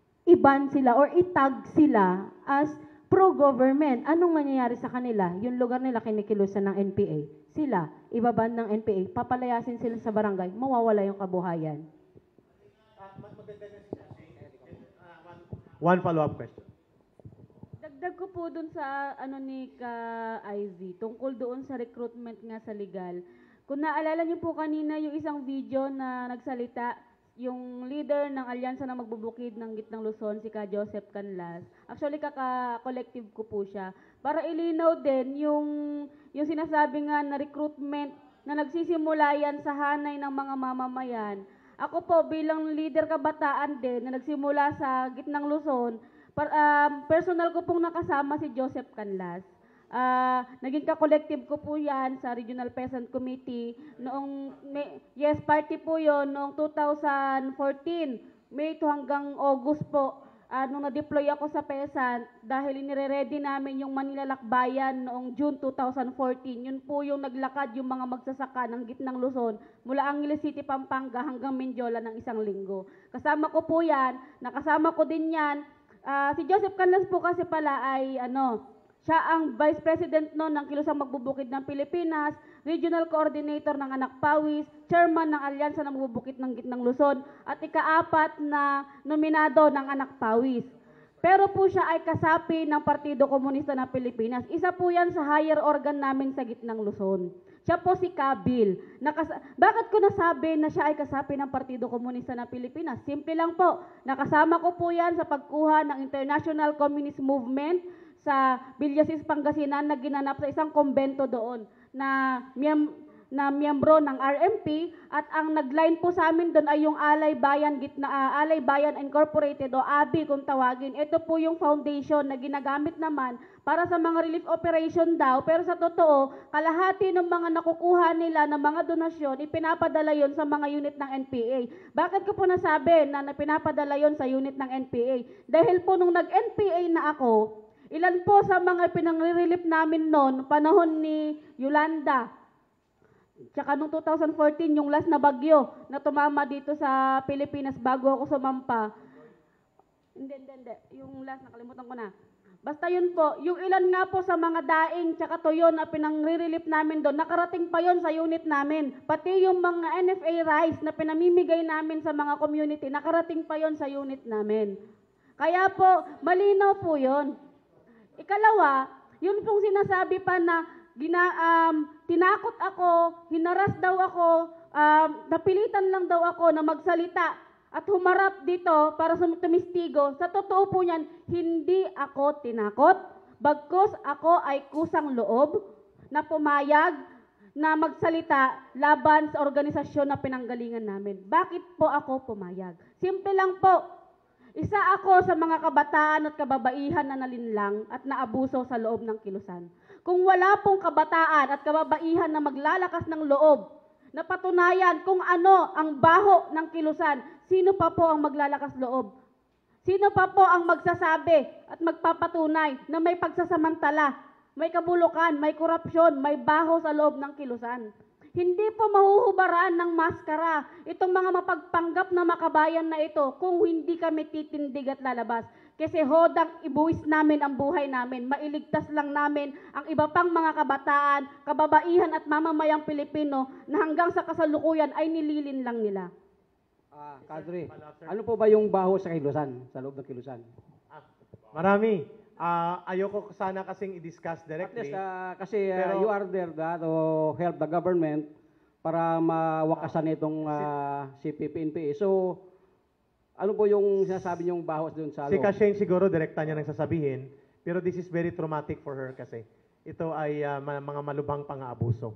i-ban sila or itag sila as pro-government. Anong mangyayari sa kanila? Yung lugar nila kinikilusan ng N P A. Sila, ibaban ng N P A, papalayasin sila sa barangay, mawawala yung kabuhayan. One follow-up question. Dagdag ko po dun sa ano ni Ka Ivy, tungkol doon sa recruitment nga sa legal. Kung naalala niyo po kanina yung isang video na nagsalita, yung leader ng alyansa na magbubukid ng Gitnang Luzon, si Ka Joseph Canlas. Actually, kaka-collective ko po siya. Para ilinaw din yung, yung sinasabi nga na recruitment na nagsisimula yan sa hanay ng mga mamamayan. Ako po bilang leader kabataan din na nagsimula sa Gitnang Luzon, par, um, personal ko pong nakasama si Joseph Canlas. Uh, naging ka-collective ko po yan sa Regional Peasant Committee. Noong, may, yes, party po yon noong two thousand fourteen, May to hanggang August po. ah, nung na-deploy ako sa PESA, dahil inire-ready namin yung Manila Lakbayan noong June two thousand fourteen, yun po yung naglakad yung mga magsasaka ng gitnang Luzon mula Angeles City, Pampanga hanggang Mendiola ng isang linggo. Kasama ko po yan, nakasama ko din yan. Ah, si Joseph Canlas po kasi pala ay ano, siya ang Vice President noon ng Kilusang Magbubukid ng Pilipinas, Regional Coordinator ng Anak Pawis, Chairman ng Alyansa ng Magbubukid ng Gitnang Luzon, at ikaapat na nominado ng Anak Pawis. Pero po siya ay kasapi ng Partido Komunista ng Pilipinas. Isa po yan sa higher organ namin sa Gitnang Luzon. Siya po si Kabil. Nakas- Bakit ko nasabi na siya ay kasapi ng Partido Komunista ng Pilipinas? Simple lang po. Nakasama ko po yan sa pagkuha ng International Communist Movement sa Villasis, Pangasinan na ginanap sa isang kombento doon na miyem, na miyembro ng R M P, at ang nagline po sa amin doon ay yung Alay Bayan Gitna uh, Alay Bayan Incorporated o A B I kung tawagin. Ito po yung foundation na ginagamit naman para sa mga relief operation daw, pero sa totoo, kalahati ng mga nakukuha nila ng mga donasyon ipinapadala yon sa mga unit ng N P A. Bakit ko po nasabi na pinapadala yon sa unit ng N P A? Dahil po nung nag-N P A na ako, ilan po sa mga pinang-relief namin noon, panahon ni Yolanda, tsaka noong two thousand fourteen, yung last na bagyo na tumama dito sa Pilipinas bago ako sumampa. Hindi, hindi, hindi. Yung last, nakalimutan ko na. Basta yun po, yung ilan nga po sa mga daing tsaka tuyo na pinang-relief namin doon, nakarating pa yon sa unit namin. Pati yung mga N F A rice na pinamimigay namin sa mga community, nakarating pa yon sa unit namin. Kaya po, malinaw po yon. Ikalawa, yun pong sinasabi pa na gina, um, tinakot ako, hinaras daw ako, um, napilitan lang daw ako na magsalita at humarap dito para tumistigo. Sa totoo po niyan, hindi ako tinakot, bagkus ako ay kusang loob na pumayag na magsalita laban sa organisasyon na pinanggalingan namin. Bakit po ako pumayag? Simple lang po. Isa ako sa mga kabataan at kababaihan na nalinlang at naabuso sa loob ng Kilusan. Kung wala pong kabataan at kababaihan na maglalakas ng loob, na patunayan kung ano ang baho ng Kilusan, sino pa po ang maglalakas loob? Sino pa po ang magsasabi at magpapatunay na may pagsasamantala, may kabulukan, may korupsyon, may baho sa loob ng Kilusan? Hindi po mahuhubaran ng maskara itong mga mapagpanggap na makabayan na ito kung hindi kami titindig at lalabas. Kasi hodang ibuwis namin ang buhay namin, mailigtas lang namin ang iba pang mga kabataan, kababaihan at mamamayang Pilipino na hanggang sa kasalukuyan ay nililin lang nila. Ah, Kadre, ano po ba yung baho sa Kilusan, sa loob ng Kilusan? Ah, marami. Ah, ayoko sana kasing i-discuss At directly. least, ah, kasi ah, Pero- you are there da, to help the government para mawakasan itong ah, C P P N P A. So, ano po yung sinasabi niyong bawas doon sa Si loob? Kasheng siguro direkta niya nang sasabihin, pero this is very traumatic for her kasi ito ay ah, ma- mga malubhang pang-aabuso.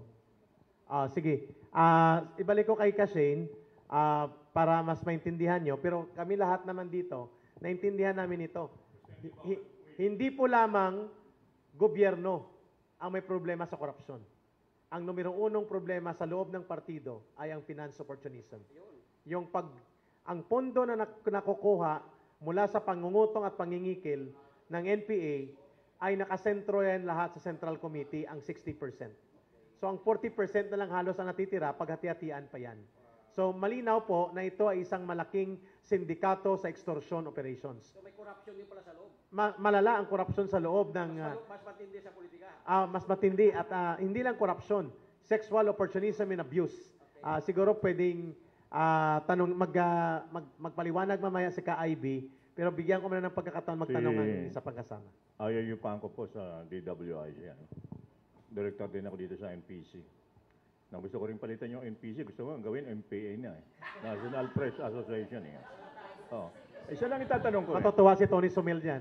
Ah, sige, Ah, ibalik ko kay Kasheng ah, para mas maintindihan nyo, pero kami lahat naman dito, naintindihan namin ito. Hi- hi- hindi po lamang gobyerno ang may problema sa korupsyon. Ang numero unong problema sa loob ng partido ay ang finance opportunism. Yung pag ang pondo na nak- nakukuha mula sa pangungutong at pangingikil ng N P A ay nakasentro yan lahat sa Central Committee, ang sixty percent. So ang forty percent na lang halos ang natitira, paghati-hatian pa yan. So malinaw po na ito ay isang malaking sindikato sa extortion operations. So, may corruption din pala sa loob. Ma- malala ang korupsyon sa loob ng ah, Mas matindi sa politika. ah, mas matindi at ah, hindi lang korupsyon, sexual opportunism and abuse. Ah, siguro pwedeng ah, tanong mag, ah, mag magpaliwanag mamaya si Ka-I B, pero bigyan ko muna ng pagkakataon magtanong ang Si- isa pang kasama. Ayayupahan ko po sa D W I. Yan. Director din ako dito sa N P C. Nang gusto ko rin palitan yung N P C, gusto ko gawin N P A na eh. National Press Association eh. Oh. Isa lang itatanong ko. Eh. Matutuwa si Tony Sumil dyan.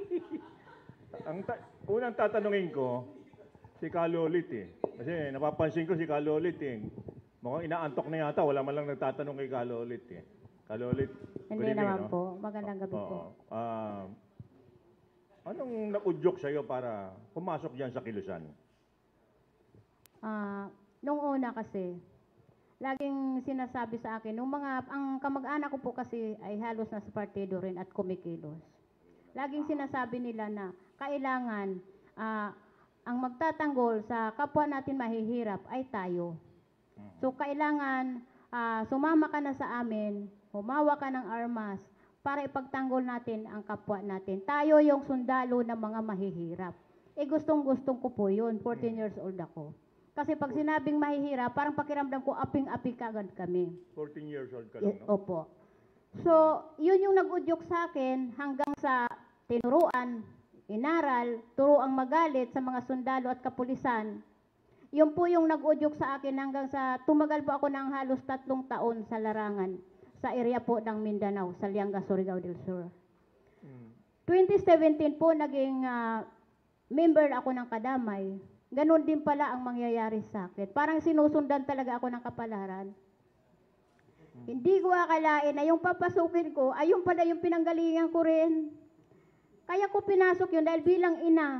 Ang ta- unang tatanungin ko, si Kalolit eh. Kasi napapansin ko si Kalolit eh. Mukhang inaantok na yata, wala man lang nagtatanong kay Kalolit eh. Kalolit, good Hindi evening, naman no? po. Magandang gabi po. Oo. Ah, anong nakudyok sa'yo para pumasok dyan sa Kilusan? Ah, nung una kasi, laging sinasabi sa akin, nung mga, ang kamag-anak ko po kasi ay halos nasa partido rin at kumikilos. laging sinasabi nila na kailangan ah, ang magtatanggol sa kapwa natin mahihirap ay tayo. So kailangan ah, sumama ka na sa amin, humawa ka ng armas para ipagtanggol natin ang kapwa natin. Tayo yung sundalo ng mga mahihirap. Eh gustong-gustong ko po yun, fourteen years old ako. Kasi pag sinabing mahihirap, parang pakiramdam ko aping-api kagad kami. fourteen years old ka Eh, lang, no? Opo. So, yun yung nag-udyok sa akin hanggang sa tinuruan, inaral, turuang magalit sa mga sundalo at kapulisan. Yun po yung nag-udyok sa akin hanggang sa tumagal po ako ng halos tatlong taon sa larangan sa area po ng Mindanao, sa Lianga, Surigao del Sur. twenty seventeen po naging ah, member ako ng Kadamay. Ganon din pala ang mangyayari sa akin. Parang sinusundan talaga ako ng kapalaran. Hindi ko akalain na yung papasukin ko, ay yung pala yung pinanggalingan ko rin. Kaya ko pinasok yun dahil bilang ina.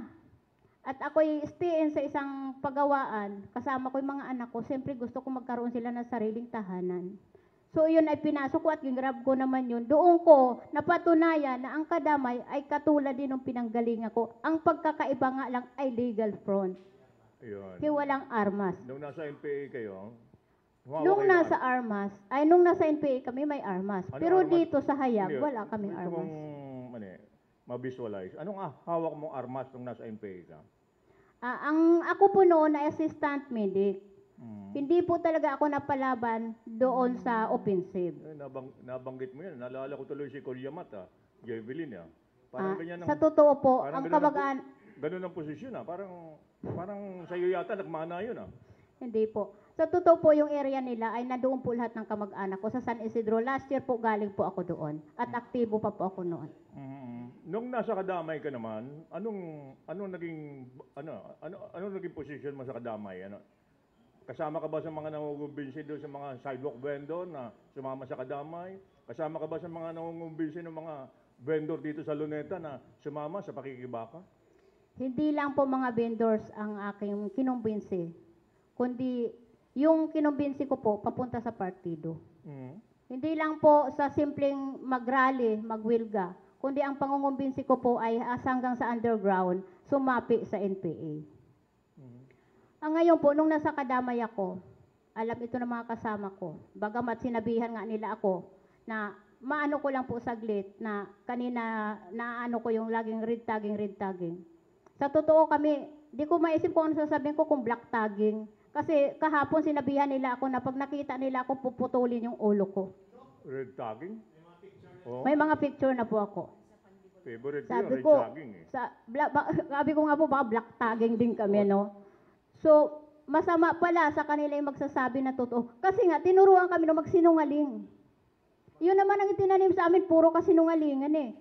At ako'y stay-in sa isang pagawaan, kasama ko yung mga anak ko, siyempre gusto ko magkaroon sila ng sariling tahanan. So yun ay pinasok ko at ginrab ko naman yun. Doon ko napatunayan na ang Kadamay ay katulad din ng pinanggalingan ko. Ang pagkakaiba nga lang ay legal front. Ayun. Walang armas. Nung nasa N P A kayo, humawa Nung kayo ng nasa armas, ay nung nasa N P A kami may armas. Ano Pero armas? dito sa Hayag, Hindi, wala kaming gusto armas. kong, ano eh, ma-visualize. Anong ah, hawak mong armas nung nasa N P A ka? Ah, ang ako po noon ay assistant medic. Hmm. Hindi po talaga ako napalaban doon sa offensive. Eh, nabang, nabanggit mo yan. Naalala ko tuloy si Kolyamat, ah. Jevelin, ah. Ah, Parang ganyan ang, sa totoo po, parang ang ganun ang, kabagaan, ganun ang posisyon, ah. Parang, parang sa'yo yata nagmana yun, ah. hindi po. Sa totoo po yung area nila ay nandoon po lahat ng kamag-anak ko sa San Isidro. Last year po galing po ako doon at aktibo pa po ako noon. Mm. Nung nasa Kadamay ka naman, anong anong naging ano ano anong naging position mo sa Kadamay? Ano? Kasama ka ba sa mga nangungumbinsi doon sa mga sidewalk vendor na sumama sa Kadamay? Kasama ka ba sa mga nangungumbinsi ng mga vendor dito sa Luneta na sumama sa pakikibaka? Hindi lang po mga vendors ang aking kinumbinsi, kundi yung kinumbinsi ko po papunta sa partido. Mm. Hindi lang po sa simpleng mag-rally, magwilga, kundi ang pangungumbinsi ko po ay as hanggang sa underground, sumapi sa N P A. Mm. Ang ngayon po, nung nasa Kadamay ako, alam ito ng mga kasama ko, bagamat sinabihan nga nila ako na maano ko lang po saglit na kanina naano ko yung laging red tagging, red tagging. Sa totoo kami, di ko maisip kung ano sasabihin ko kung black tagging. Kasi kahapon sinabihan nila ako na pag nakita nila ako, puputulin yung ulo ko. Red tagging? Oh, May mga picture na po ako. favorite ko Sabi yung red ko, tagging eh. sa, bla, ba, sabi ko nga po, baka black tagging din kami, no? So, masama pala sa kanila yung magsasabi na totoo. Kasi nga, tinuruan kami na magsinungaling. Yun naman ang itinanim sa amin, puro kasinungalingan eh.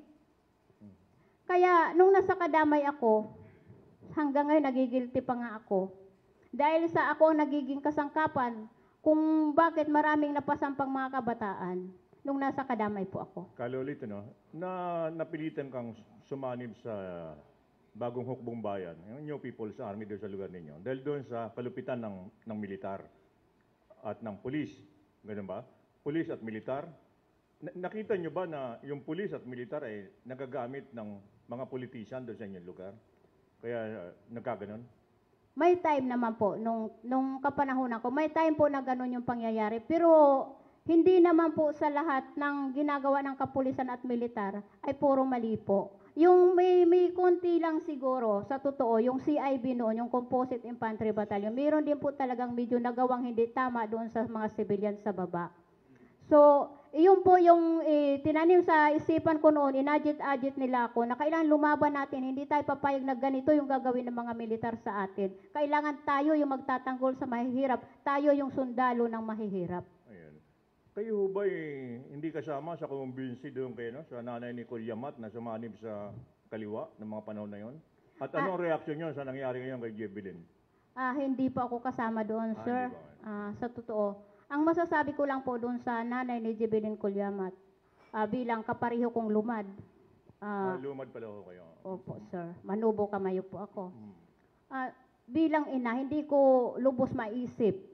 Kaya, nung nasa Kadamay ako, hanggang ngayon, nagigilty pa nga ako. Dahil sa ako ang nagiging kasangkapan kung bakit maraming napasampang mga kabataan nung nasa Kadamay po ako. Kalulit, ano, na napilitan kang sumanib sa bagong hukbong bayan, yung New People's Army doon sa lugar ninyo, dahil doon sa kalupitan ng, ng militar at ng pulis. Ganun ba? Pulis at militar. Na- nakita nyo ba na yung pulis at militar ay nagagamit ng mga politician doon sa inyong lugar? Kaya uh, nagkaganon? May time naman po, nung, nung kapanahonan ko, may time po na gano'n yung pangyayari. Pero hindi naman po sa lahat ng ginagawa ng kapulisan at militar ay puro mali po. Yung may, may konti lang siguro, sa totoo, yung C I B noon, yung Composite Infantry Battalion, mayroon din po talagang medyo nagawang hindi tama doon sa mga civilians sa baba. So, iyon po yung eh, tinanim sa isipan ko noon, inadjit-adjit nila ako na kailangan lumaban natin, hindi tayo papayag na ganito yung gagawin ng mga militar sa atin. Kailangan tayo yung magtatanggol sa mahihirap, tayo yung sundalo ng mahihirap. Ayan. Kayo ba eh, hindi kasama sa kumbinsi doon kayo, no? Sa nanay ni Kolyamat na sumanib sa kaliwa ng mga panahon na yon? At anong reaksyon nyo sa nangyari ngayon kay Jevelin? Ah, hindi po ako kasama doon, Ah, sir. hindi ba? Ah, sa totoo. Ang masasabi ko lang po doon sa nanay ni Jevelin Kolyamat, ah, bilang kapariho kong lumad. Ah, Ah, lumad pala ako kayo. opo, sir. Manubo kamayo po ako. Hmm. Ah, bilang ina, hindi ko lubos maisip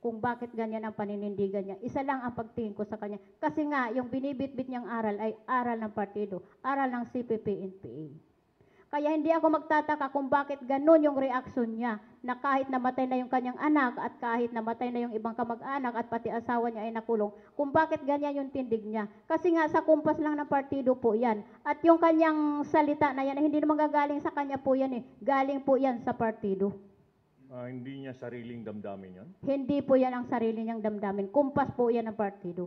kung bakit ganyan ang paninindigan niya. Isa lang ang pagtingin ko sa kanya. Kasi nga, yung binibitbit niyang aral ay aral ng partido, aral ng C P P N P A. Kaya hindi ako magtataka kung bakit ganun yung reaksyon niya na kahit namatay na yung kanyang anak at kahit namatay na yung ibang kamag-anak at pati asawa niya ay nakulong, kung bakit ganyan yung tindig niya. Kasi nga sa kumpas lang ng partido po yan. At yung kanyang salita na yan, hindi naman gagaling sa kanya po yan eh. Galing po yan sa partido. Ah, hindi niya sariling damdamin yon. Hindi po yan ang sarili niyang damdamin. Kumpas po yan ng partido.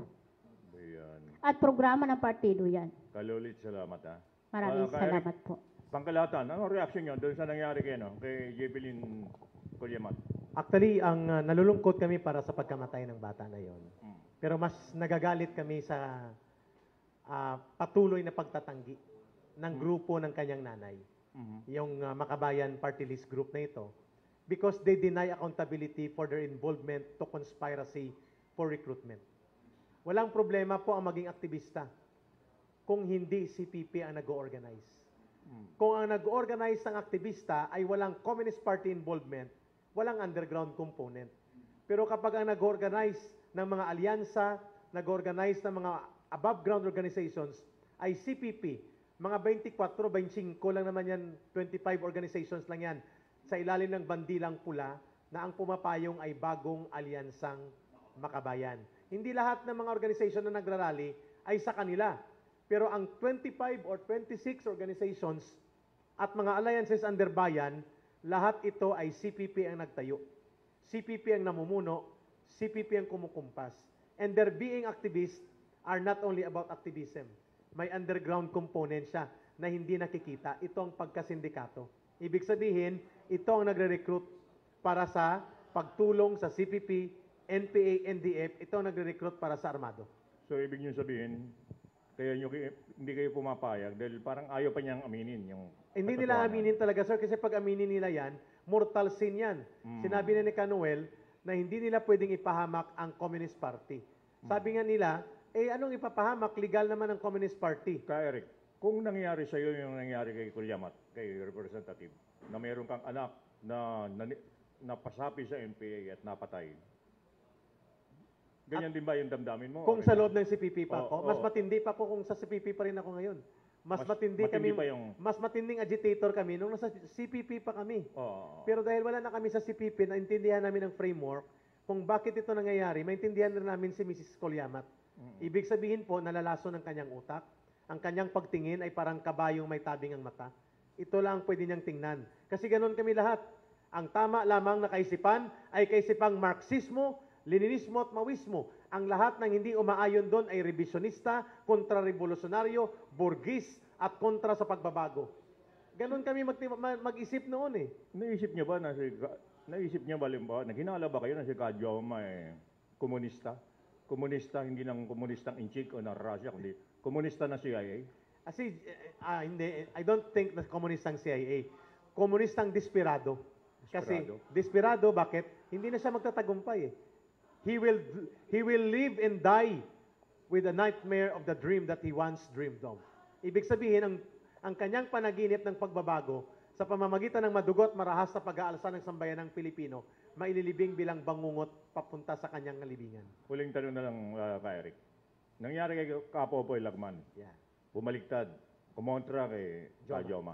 Ayan. At programa ng partido yan. Kalulit, salamat ha. Maraming Ah, Ka Eric, salamat po. Pangkalahatan, ano reaction niyo doon sa nangyari kay, no, kay Jebeline Colyamat? Actually, ang uh, nalulungkot kami para sa pagkamatay ng bata na yon. Hmm. Pero mas nagagalit kami sa ah, patuloy na pagtatanggi ng grupo ng kanyang nanay, Mhm. yung uh, Makabayan Party List group na ito, because they deny accountability for their involvement to conspiracy for recruitment. Walang problema po ang maging aktivista kung hindi C P P ang nag-organize. Kung ang nag-organize ng aktivista ay walang Communist Party involvement, walang underground component. Pero kapag ang nag-organize ng mga alyansa, nag-organize ng mga above ground organizations ay C P P, mga twenty-four, twenty-five lang naman yan, twenty-five organizations lang yan, sa ilalim ng bandilang pula na ang pumapayong ay bagong alyansang Makabayan. Hindi lahat ng mga organization na nagrarally ay sa kanila. Pero ang twenty-five or twenty-six organizations at mga alliances under bayan, lahat ito ay C P P ang nagtayo. C P P ang namumuno, C P P ang kumukumpas. And their being activists are not only about activism. May underground component siya na hindi nakikita. Ito ang pagkasindikato. Ibig sabihin, ito ang nagre-recruit para sa pagtulong sa C P P, N P A, N D F. Ito ang nagre-recruit para sa armado. So, ibig niyo sabihin, kaya nyo, hindi kayo pumapayag dahil parang ayaw pa niyang aminin yung Hindi nila katotohanan. aminin talaga, sir, kasi pag aminin nila yan, mortal sin yan. Mm. Sinabi na ni Canuel na hindi nila pwedeng ipahamak ang Communist Party. Sabi nga nila, eh anong ipapahamak? Legal naman ang Communist Party. Ka Eric, kung nangyari sa iyo yung nangyari kay Colyamat, kay representative, na meron kang anak na, na napasapi sa N P A at napatay, ganyan din ba yung damdamin mo? Kung Okay sa ba? loob ng C P P pa Oo, ako, oo. mas matindi pa ako kung sa C P P pa rin ako ngayon. Mas, Mas matindi, matindi kami, pa yung- mas matinding agitator kami nung nasa C P P pa kami. Oo. Pero dahil wala na kami sa C P P, naintindihan namin ang framework kung bakit ito nangyayari, maintindihan rin namin si Missus Colyamat. Ibig sabihin po, nalalaso ng kanyang utak. Ang kanyang pagtingin ay parang kabayong may tabing ang mata. Ito lang ang pwede niyang tingnan. Kasi ganun kami lahat. Ang tama lamang na kaisipan ay kaisipang Marxismo, Leninismo at Maoismo. Ang lahat ng hindi umaayon doon ay revisionista, kontra-revolusyonaryo, burgis at kontra sa pagbabago. Ganun kami mag- mag- mag-isip noon eh. Naisip niyo ba na si, Ka- naisip niyo ba, limbawa, naghinala ba kayo na si Kajoma eh, komunista? Komunista, hindi lang komunistang inchik o ng Russia, kundi komunista na C I A? Kasi, eh, ah, hindi, I don't think na komunistang C I A. Komunistang desperado. Kasi, Desperado. desperado, bakit? Hindi na siya magtatagumpay eh. He will, he will live and die with the nightmare of the dream that he once dreamed of. Ibig sabihin, ang, ang kanyang panaginip ng pagbabago sa pamamagitan ng madugot, marahas na pag-aalsa ng sambayan ng Pilipino, maililibing bilang bangungot papunta sa kanyang libingan. Huling tanong na lang, uh, ka Eric. Nangyari kay Kapopoy Lagman, Yeah. bumaliktad, kumontra kay Joma. Kajoma.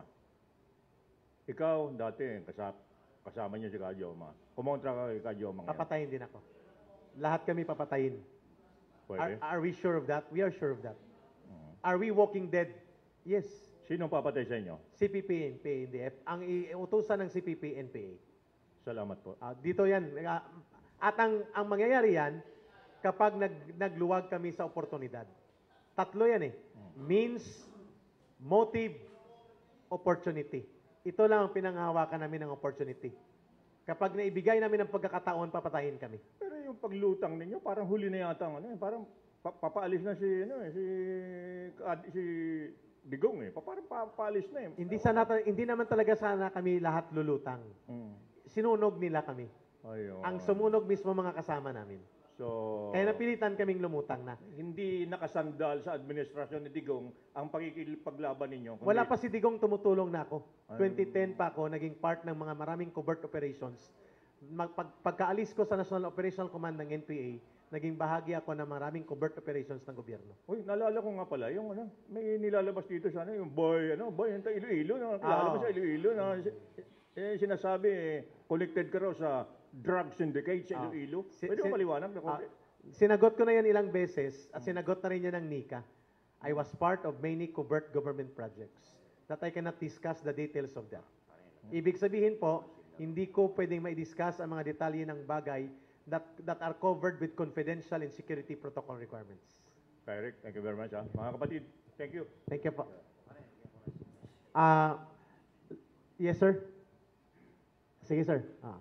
Ikaw, dati, kasama, kasama niyo si Kajoma. Kumontra ka kay Kajoma ngayon. Papatayin din ako. Lahat kami papatayin. Are, Pwede? are we sure of that? We are sure of that. Mhm. Are we walking dead? Yes. Sino papatay sa inyo? C P P, N P A, N D F. Ang iutusan ng C P P, N P A. Salamat po. Ah, dito yan. Ah, At ang, ang mangyayari yan, kapag nag, nagluwag kami sa oportunidad. Tatlo yan eh. Means, motive, opportunity. Ito lang ang pinanghawakan namin ng opportunity. Kapag naibigay namin ang pagkakataon, papatayin kami. Pero yung paglutang ninyo, parang huli na yata ang ano eh. Parang pa- papaalis na si, ano eh, si, Kad- si Digong eh. Pa- Parang papaalis na eh. Hindi sana ta- hindi naman talaga sana kami lahat lulutang. Mm. Sinunog nila kami. Ayun. Ang sumunog mismo mga kasama namin. So, Kaya napilitan kaming lumutang na. hindi nakasandal sa administrasyon ni Digong ang pakikipaglaban ninyo. kundi- Wala pa si Digong, tumutulong na ako. Ay. twenty ten pa ako, naging part ng mga maraming covert operations mag, pag, pagkaalis ko sa National Operational Command ng N P A, naging bahagi ako ng maraming covert operations ng gobyerno. Uy, naalala ko nga pala, yung ano, may nilalabas dito sa ano, yung boy, ano, boy, yung Iloilo, no? Kilala mo Oo. sa Iloilo, na, eh, sinasabi, eh, connected ka raw sa drug syndicate sa Ah. Iloilo. Si- Pwede si- mo maliwanag? Ah, sinagot ko na yan ilang beses at sinagot na rin yan ng NICA. I was part of many covert government projects that I cannot discuss the details of that. Ibig sabihin po, hindi ko pwedeng mai-discuss ang mga detalye ng bagay that that are covered with confidential and security protocol requirements. Direct, thank you very much. Ha? Mga kapatid, thank you. Thank you po. Ah, yes, sir. Sige, sir. Ah.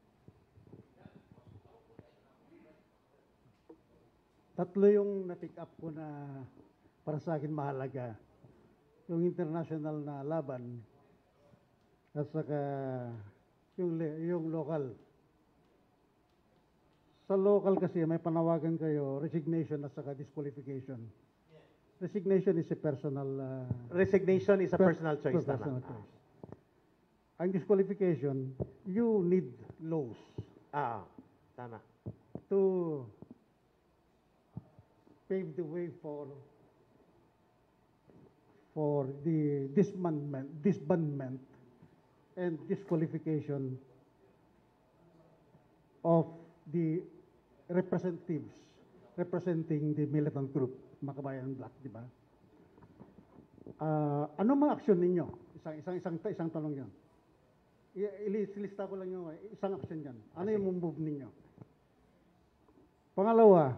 Tatlo yung na-pick up ko na para sa akin mahalaga. Yung international na laban at saka yung, le- yung local. Sa local kasi may panawagan kayo, resignation at saka disqualification. Resignation is a personal uh, Resignation is a per- personal choice. per- personal Tama. choice. Ang disqualification, you need laws Ah, tama. to pave the way for for the disbandment, disbandment and disqualification of the representatives representing the militant group, Makabayan Black, di ba? Ah, ano mga aksyon ninyo? Isang isang isang isang tanong 'yon. Ilista ko lang yung isang aksyon yan. Ano yung move ninyo? Pangalawa,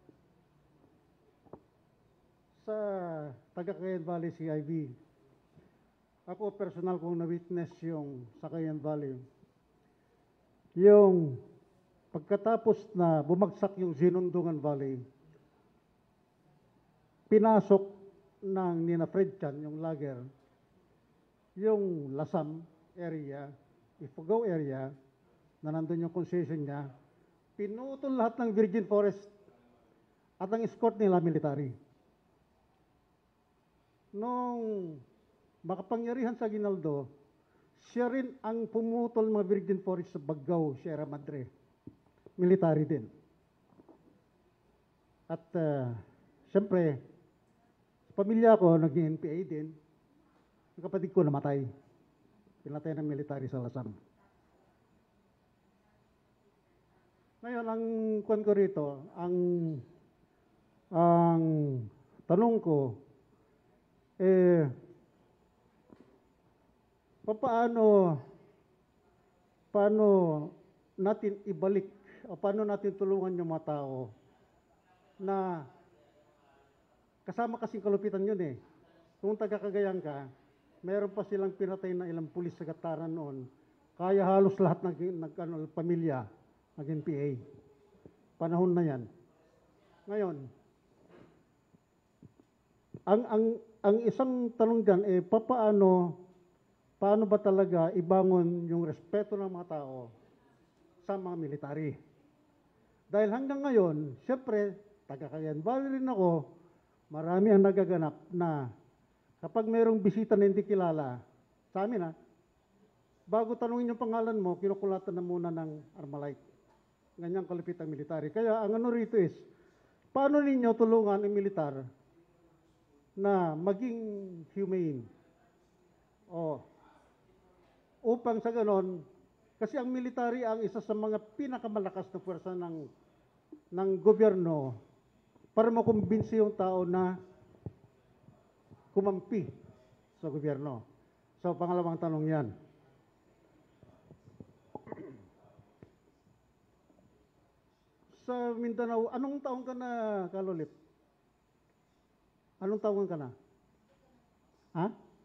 sa taga Cagayan Valley C I B, ako personal kong na-witness yung sa Cagayan Valley, yung pagkatapos na bumagsak yung Zinundungan Valley, pinasok ng Nina Fred Chan, yung lager, yung Lasam area, Ifugao area, na nandun yung concession niya, pinutol lahat ng virgin forest at ang escort nila military. Nung makapangyarihan sa Ginaldo, siya rin ang pumutol ng mga virgin forest sa Baggao, Sierra Madre. Military din. At uh, siyempre, sa pamilya ko, naging N P A din. Ang kapatid ko namatay. Pinatay ng military sa Lasam. Ngayon, ang kwan ko rito, ang ang tanong ko, eh, paano, paano natin ibalik, o paano natin tulungan yung mga tao na kasama kasing kalupitan yun eh. Kung taga-Cagayan ka, meron pa silang pinatay na ilang pulis sa Gataran noon, kaya halos lahat ng, ng ano, pamilya nag-N P A. Panahon na yan. Ngayon, ang ang ang isang tanong diyan eh papaano paano ba talaga ibangon yung respeto ng mga tao sa mga military? Dahil hanggang ngayon, siyempre, taga Cagayan Valley rin ako, marami ang nagaganap na kapag mayroong bisita na hindi kilala, sa amin ha, bago tanungin yung pangalan mo, kinukulatan na muna ng Armalite. Ganyang kalupit ang military. Kaya ang ano rito is, paano ninyo tulungan ang militar na maging humane? O, upang sa ganon, kasi ang military ang isa sa mga pinakamalakas na puwersa ng, ng gobyerno para makumbinsi yung tao na kumampi sa gobyerno. So, pangalawang tanong yan. Sa Mindanao, anong taong ka na, Kalolip? Anong taon ka na? Ha?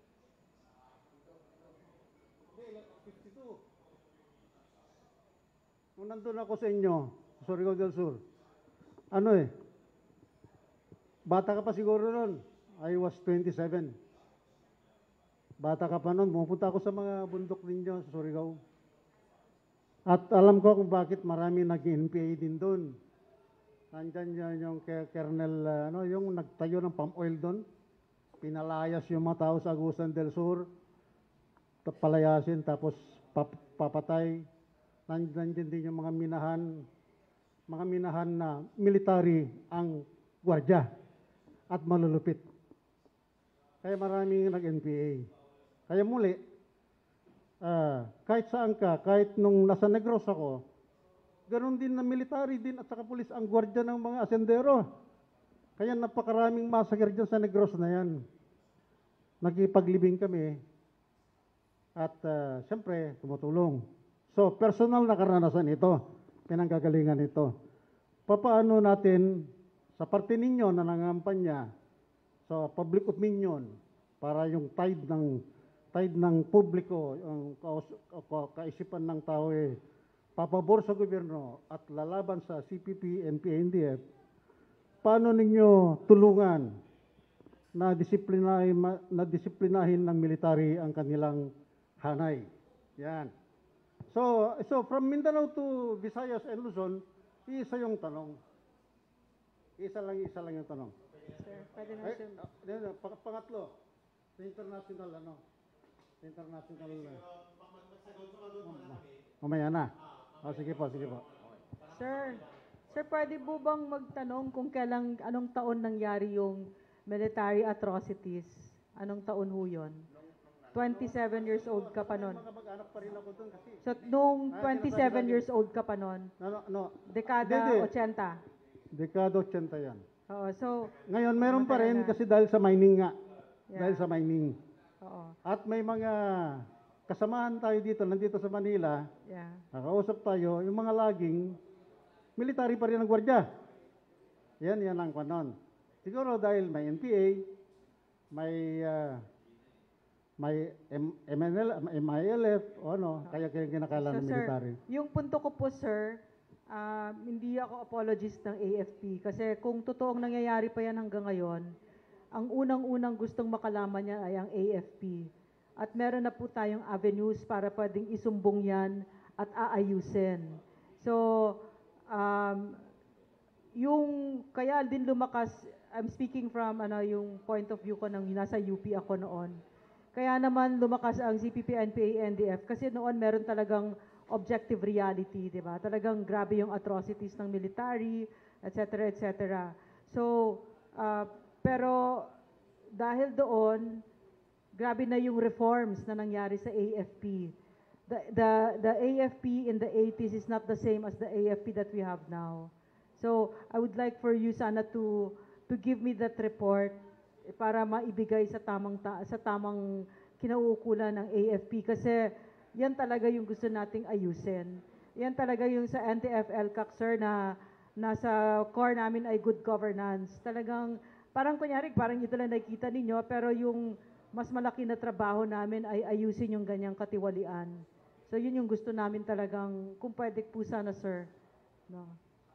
fifty-two. Nung nandun ako sa inyo, sa Surigao del Sur, ano eh, bata ka pa siguro nun. I was twenty-seven. Bata ka pa nun, pumunta ako sa mga bundok ninyo sa Surigao. At alam ko kung bakit marami nag-N P A din doon. Nandyan yun yung Colonel, uh, ano, yung nagtayo ng palm oil doon. Pinalayas yung mga tao sa Agusan del Sur. Palayasin, tapos pap papatay. Nandiyan din yung mga minahan, mga minahan na military ang gwardya at malulupit. Kaya maraming nag-N P A. Kaya muli, ah, kahit saan ka, kahit nung nasa Negros ako, ganun din na military din at saka pulis ang gwardya ng mga asendero. Kaya napakaraming massacre dyan sa Negros na yan. Nagipaglibing kami at uh, siyempre tumutulong. So, personal na karanasan ito, pinanggagalingan ito. Papaano natin sa parte ninyo na nangangampanya sa public opinion para yung tide ng tide ng publiko, yung kaus- ka- kaisipan ng tao eh, papabor sa gobyerno at lalaban sa C P P, N P A, N D F, paano ninyo tulungan na disiplinahin, na disiplinahin ng military ang kanilang hanay? Yan. So, so from Mindanao to Visayas and Luzon, isa yung tanong. Isa lang, isa lang yung tanong. Sir, pwede na Ay, sir. ah, yan, ah, pang- pangatlo, sa international ano? Sa international. Uh, mamaya na. Oh, sige po, sige po. Sir, sir, pwede po bang magtanong kung kailang, anong taon nangyari yung military atrocities? Anong taon ho yun? twenty-seven years old ka pa nun. Mga mag-anak pa rin ako doon kasi. So, nung Ah, twenty-seven sinasabi years old ka pa nun, No, no, no. dekada Hindi, hindi. eighty. Dekada eighty yan. Oo, so, Ngayon, meron pa Matagal rin na. kasi dahil sa mining nga. Yeah. Dahil sa mining. oo, At may mga kasamahan tayo dito, nandito sa Manila, yeah. nakausap tayo, yung mga laging, military pa rin ang gwardya. Yan, yan ang kwanon. Siguro dahil may N P A, may ah, may M- MNL, M I L F, o ano, kaya kaya kinakala ng So, sir, military. yung punto ko po, sir, ah, hindi ako apologist ng A F P kasi kung totoong nangyayari pa yan hanggang ngayon, ang unang-unang gustong makalaman niya ay ang A F P. At meron na po tayong avenues para pwedeng isumbong yan at aayusin. So, um, yung kaya din lumakas, I'm speaking from ano yung point of view ko nang nasa U P ako noon. Kaya naman lumakas ang C P P, N P A, N D F kasi noon meron talagang objective reality, di ba? Talagang grabe yung atrocities ng military, et cetera, et cetera. So, uh, pero dahil doon, grabe na yung reforms na nangyari sa A F P. The, the, the A F P in the eighties is not the same as the A F P that we have now. So, I would like for you sana to to give me that report eh, para maibigay sa tamang ta- sa tamang kinauukulan ng A F P kasi yan talaga yung gusto nating ayusin. Yan talaga yung sa N T F L C A C, sir, na nasa core namin ay good governance. Talagang parang kunyari, parang ito lang nakikita ninyo, pero yung mas malaki na trabaho namin ay ayusin yung ganyang katiwalian. So yun yung gusto namin talagang, kung pwede po sana, sir. No.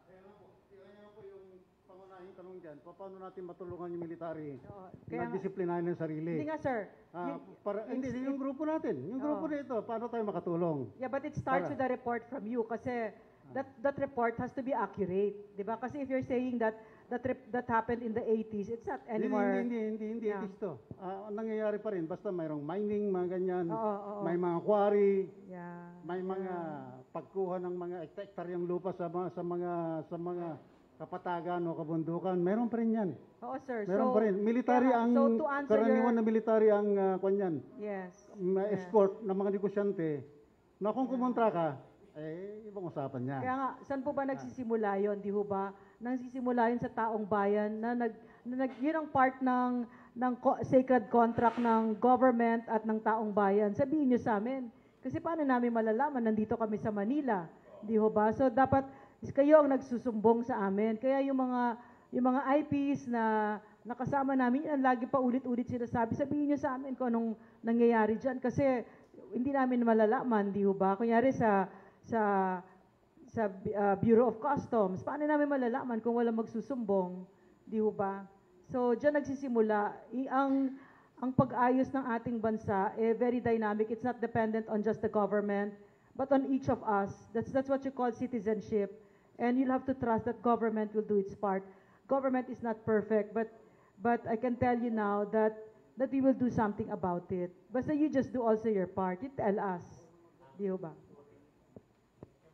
Pangunahing tanong dyan, paano natin matulungan yung military Oo, na kaya nga- disiplinahin ng sarili? Hindi nga, sir. Ah, Yun- para, it's- hindi, yung it- grupo natin. Yung grupo Oo. na ito, paano tayo makatulong? Yeah, but it starts Para- with a report from you kasi that that report has to be accurate, 'di ba? Kasi if you're saying that that rep- that happened in the eighties, it's not Hindi, anymore. hindi, hindi, hindi, hindi, Yeah. it is to. Ah, nangyayari pa rin, basta mayroong mining, mga ganyan, Oo, oo. may mga quarry, Yeah. may mga pagkuha ng mga hektaryang lupa sa mga, sa mga, sa mga kapatagan o kabundukan, meron pa rin yan. Oo, sir. Meron so, pa rin. Military kaya nga, ang, so to answer karaniwan your, na military ang uh, kanyan. yes. May Yeah. escort ng mga negosyante na kung kumontra ka, eh, ibang usapan niya. Kaya nga, saan po ba nagsisimula yon, di ho ba? Nagsisimula yun sa taong bayan na nag, na nag yun ang part ng ng co- sacred contract ng government at ng taong bayan. Sabihin niyo sa amin. Kasi paano namin malalaman nandito kami sa Manila, di ho ba? So dapat kayo ang nagsusumbong sa amin. Kaya yung mga yung mga I Ps na nakasama namin, yan lagi pa ulit-ulit sinasabi. Sabihin niyo sa amin kung anong nangyayari diyan kasi hindi namin malalaman, di ho ba? Kunyari sa sa sa uh, Bureau of Customs, paano namin malalaman kung walang magsusumbong, di ho ba? So, diyan nagsisimula. I, ang ang pag-ayos ng ating bansa eh very dynamic. It's not dependent on just the government, but on each of us. That's that's what you call citizenship. And you'll have to trust that government will do its part. Government is not perfect, but but I can tell you now that that we will do something about it. Basta you just do also your part. You tell us. Di ho ba?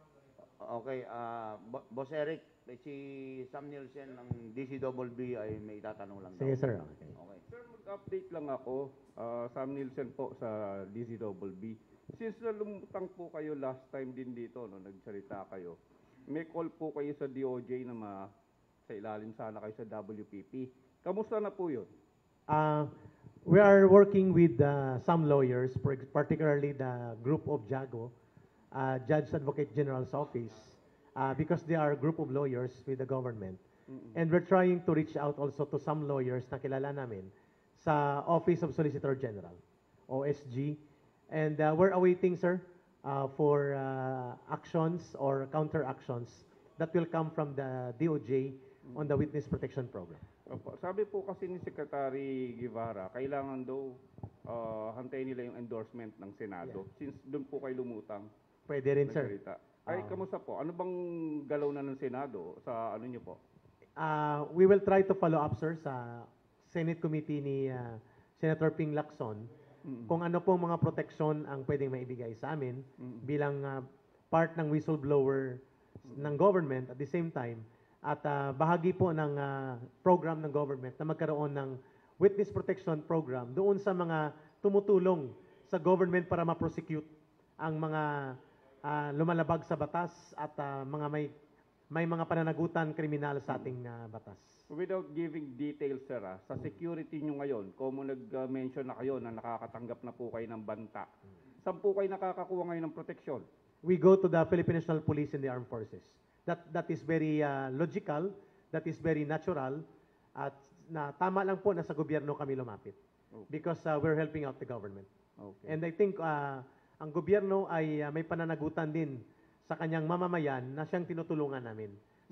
Okay, ah, Bo- Boss Eric, eh, si Sam Nielsen ng D C B B ay may itatanong lang daw. Sige, sir. Okay. Okay. Sir, mag-update lang ako. Ah, Sam Nielsen po sa D C B B. Since na lumutang po kayo last time din dito, no, nagsalita kayo, may call po kayo sa D O J na ma, sa ilalim sana kayo sa W P P. Kamusta na po yun? Uh, we are working with uh, some lawyers, for- particularly the group of JAGO, uh, Judge Advocate General's Office, uh, because they are a group of lawyers with the government. And we're trying to reach out also to some lawyers na kilala namin sa Office of Solicitor General, O S G. And uh, we're awaiting, sir, uh, for uh, actions or counter-actions that will come from the D O J on the Witness Protection Program. Opo. Sabi po kasi ni Secretary Guevara, kailangan daw ah, hantayin nila yung endorsement ng Senado. Since doon po kayo lumutang Pwede rin, sir. nagsalita. Ay, Ah. kamusta po? Ano bang galaw na ng Senado sa ano niyo po? Uh, we will try to follow up, sir, sa Senate Committee ni uh, Senator Ping Lacson kung ano pong mga proteksyon ang pwedeng maibigay sa amin bilang uh, part ng whistleblower ng government at the same time at uh, bahagi po ng uh, program ng government na magkaroon ng witness protection program doon sa mga tumutulong sa government para ma-prosecute ang mga uh, lumalabag sa batas at uh, mga may may mga pananagutan kriminal sa ating uh, batas. Without giving details, sir, ah, sa security nyo ngayon, kung nag-mention na kayo na nakakatanggap na po kayo ng banta, saan po kayo nakakakuha ngayon ng proteksyon? We go to the Philippine National Police and the Armed Forces. That that is very uh, logical, that is very natural, at na tama lang po na sa gobyerno kami lumapit. Because uh, we're helping out the government. Okay. And I think uh, ang gobyerno ay uh, may pananagutan din sa kanyang mamamayan na siyang tinutulungan namin.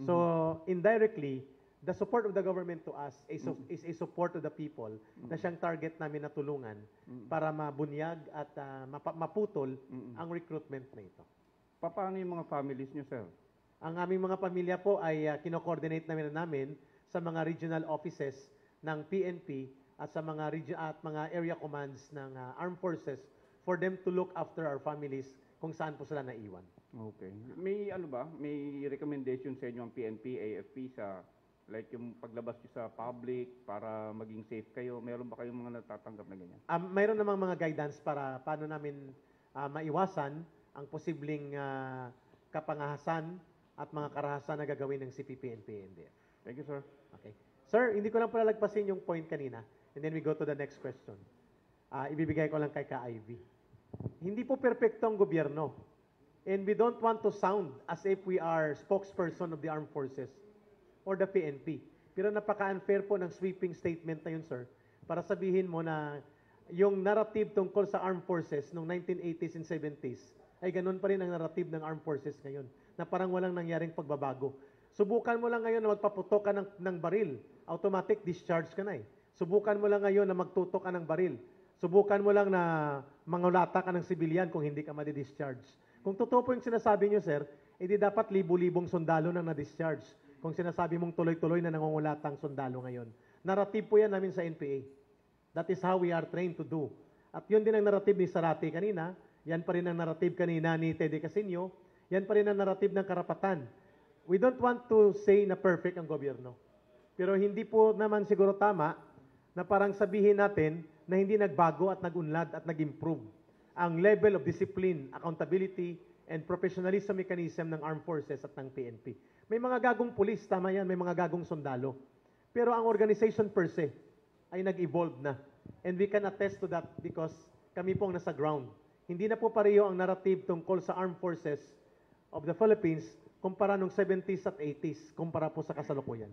So indirectly, the support of the government to us is, su- is a support to the people na siyang target namin na tulungan para mabunyag at uh, mapa- maputol ang recruitment na ito. Pa- Paano yung mga families nyo, sir? Ang aming mga pamilya po ay uh, kino-coordinate namin namin sa mga regional offices ng P N P at sa mga region at mga area commands ng uh, armed forces for them to look after our families kung saan po sila naiwan. Okay. May ano ba? May recommendation sa inyo ang P N P, A F P sa like yung paglabas nyo sa public para maging safe kayo? Meron ba kayong mga natatanggap na ganyan? Um, mayroon namang mga guidance para paano namin uh, maiwasan ang posibleng uh, kapangahasan at mga karahasan na gagawin ng C P P and P N D F. Thank you, sir. Okay. Sir, hindi ko lang pala lagpasin yung point kanina and then we go to the next question. Uh, ibibigay ko lang kay Ka-Ivy. Hindi po perpekto ang gobyerno. And we don't want to sound as if we are spokesperson of the armed forces or the P N P. Pero napaka-unfair po ng sweeping statement na yun, sir, para sabihin mo na yung narrative tungkol sa armed forces noong nineteen eighties and seventies ay ganun pa rin ang narrative ng armed forces ngayon, na parang walang nangyaring pagbabago. Subukan mo lang ngayon na magpaputok ka ng, ng baril, automatic discharge ka na eh. Subukan mo lang ngayon na magtutok ka ng baril. Subukan mo lang na mangulata ka ng sibilyan kung hindi ka madi-discharge. Kung totoo po yung sinasabi nyo, sir, edi dapat libu-libong sundalo nang na-discharge. Kung sinasabi mong tuloy-tuloy na nangungulatang sundalo ngayon. Narrative po yan namin sa N P A. That is how we are trained to do. At yun din ang narrative ni Sarate kanina. Yan pa rin ang narrative kanina ni Teddy Casino. Yan pa rin ang narrative ng karapatan. We don't want to say na perfect ang gobyerno. Pero hindi po naman siguro tama na parang sabihin natin na hindi nagbago at nagunlad at nag-improve ang level of discipline, accountability, and professionalism mechanism ng armed forces at ng P N P. May mga gagong pulis, tama yan, may mga gagong sundalo. Pero ang organization per se ay nag-evolve na. And we can attest to that because kami pong nasa ground. Hindi na po pareho ang narrative tungkol sa armed forces of the Philippines kumpara nung seventies at eighties, kumpara po sa kasalukuyan.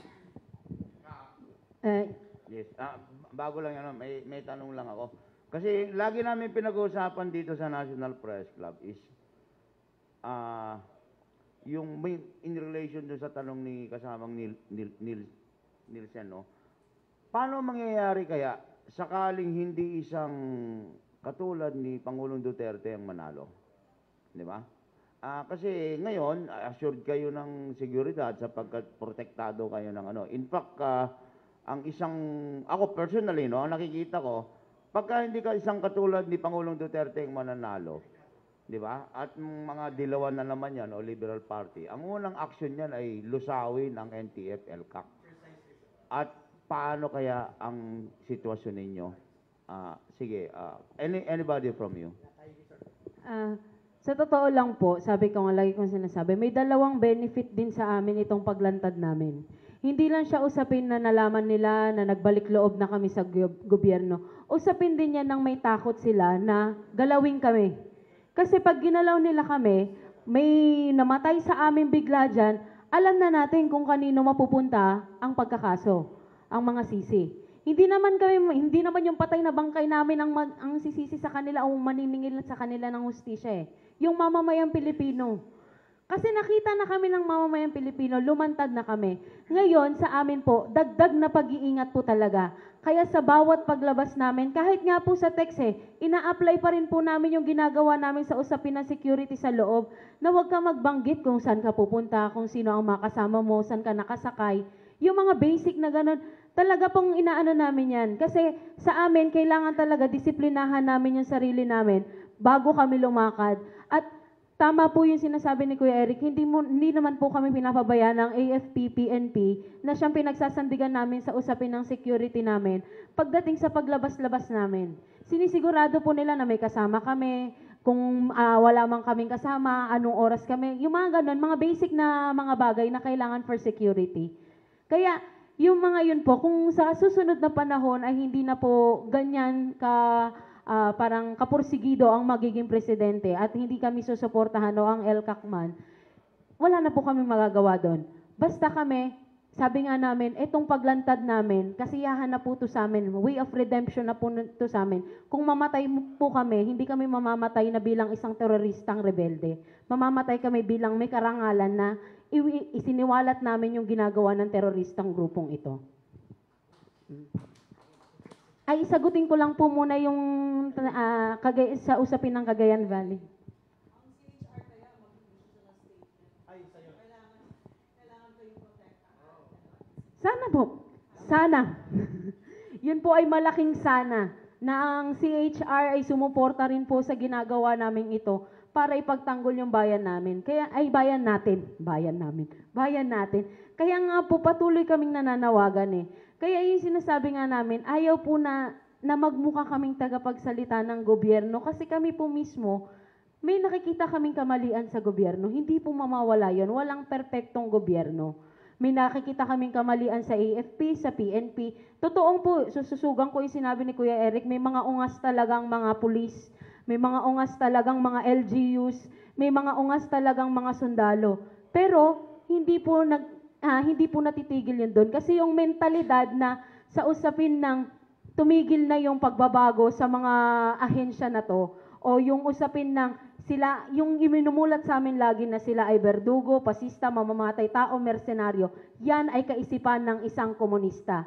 Eh, Yes. Ah, bago lang yan, may, may tanong lang ako. Kasi lagi namin pinag-uusapan dito sa National Press Club is ah yung may, in relation dun sa tanong ni kasamang Nil, Nil, Nil, Nielsen, no? Paano mangyayari kaya sakaling hindi isang katulad ni Pangulong Duterte ang manalo? Di ba? Ah, kasi ngayon, assured kayo ng seguridad sapagkat protektado kayo ng ano. In fact, ah, ang isang, ako personally, no, nakikita ko, pagka hindi ka isang katulad ni Pangulong Duterte ang mananalo, Di ba? At yung mga dilawan na naman yan, o Liberal Party, ang unang action yan ay lusawin ang N T F L C A C. At paano kaya ang sitwasyon ninyo? Ah, sige, ah, any, anybody from you? Ah, sa totoo lang po, sabi ko nga, lagi kong sinasabi, may dalawang benefit din sa amin itong paglantad namin. Hindi lang siya usapin na nalaman nila na nagbalik loob na kami sa gob- gobyerno. Usapin din yan ng may takot sila na galawin kami. Kasi pag ginalaw nila kami, may namatay sa amin bigla dyan, alam na natin kung kanino mapupunta ang pagkakaso, ang mga sisi. Hindi naman kami, hindi naman yung patay na bangkay namin ang, mag, ang sisisi sa kanila o maniningil sa kanila ng hustisya eh. Yung mamamayang Pilipino. Kasi nakita na kami ng mamamayang Pilipino, lumantad na kami. Ngayon, sa amin po, dagdag na pag-iingat po talaga. Kaya sa bawat paglabas namin, kahit nga po sa text eh, ina-apply pa rin po namin yung ginagawa namin sa usapin ng security sa loob, na huwag ka magbanggit kung saan ka pupunta, kung sino ang makasama mo, saan ka nakasakay. Yung mga basic na ganun, talaga pong inaano namin yan. Kasi sa amin, kailangan talaga disiplinahan namin yung sarili namin bago kami lumakad. At tama po yung sinasabi ni Kuya Eric, hindi, mo, hindi naman po kami pinapabayaan ng A F P, P N P na siyang pinagsasandigan namin sa usapin ng security namin pagdating sa paglabas-labas namin. Sinisigurado po nila na may kasama kami, kung uh, wala man kaming kasama, anong oras kami, yung mga ganun, mga basic na mga bagay na kailangan for security. Kaya yung mga yun po, kung sa susunod na panahon ay hindi na po ganyan ka Uh, parang kapursigido ang magiging presidente at hindi kami susuportahan o ang L C A C man, wala na po kami magagawa doon. Basta kami, sabi nga namin, etong paglantad namin, kasiyahan na po to sa amin, way of redemption na po to sa amin. Kung mamatay po kami, hindi kami mamamatay na bilang isang teroristang rebelde. Mamamatay kami bilang may karangalan na isiniwalat namin yung ginagawa ng teroristang grupong ito. Ay, sagutin ko lang po muna yung uh, kagay, sa usapin ng Cagayan Valley. Sana po. Sana. Yun po ay malaking sana na ang C H R ay sumuporta rin po sa ginagawa namin ito para ipagtanggol yung bayan namin. Kaya, ay bayan natin. Bayan namin. Bayan natin. Kaya nga po patuloy kaming nananawagan eh. Kaya yung sinasabi nga namin, ayaw po na, na magmukha kaming tagapagsalita ng gobyerno kasi kami po mismo, may nakikita kaming kamalian sa gobyerno. Hindi po mamawala yon. Walang perpektong gobyerno. May nakikita kaming kamalian sa A F P, sa P N P. Totoong po, sususugan ko yung sinabi ni Kuya Eric, may mga ungas talagang mga pulis, may mga ungas talagang mga L G Us, may mga ungas talagang mga sundalo. Pero, hindi po nag Ah, hindi po natitigil yun doon. Kasi yung mentalidad na sa usapin ng tumigil na yung pagbabago sa mga ahensya na to, o yung usapin ng sila, yung iminumulat sa amin lagi na sila ay berdugo, pasista, mamamatay tao, mersenaryo, yan ay kaisipan ng isang komunista.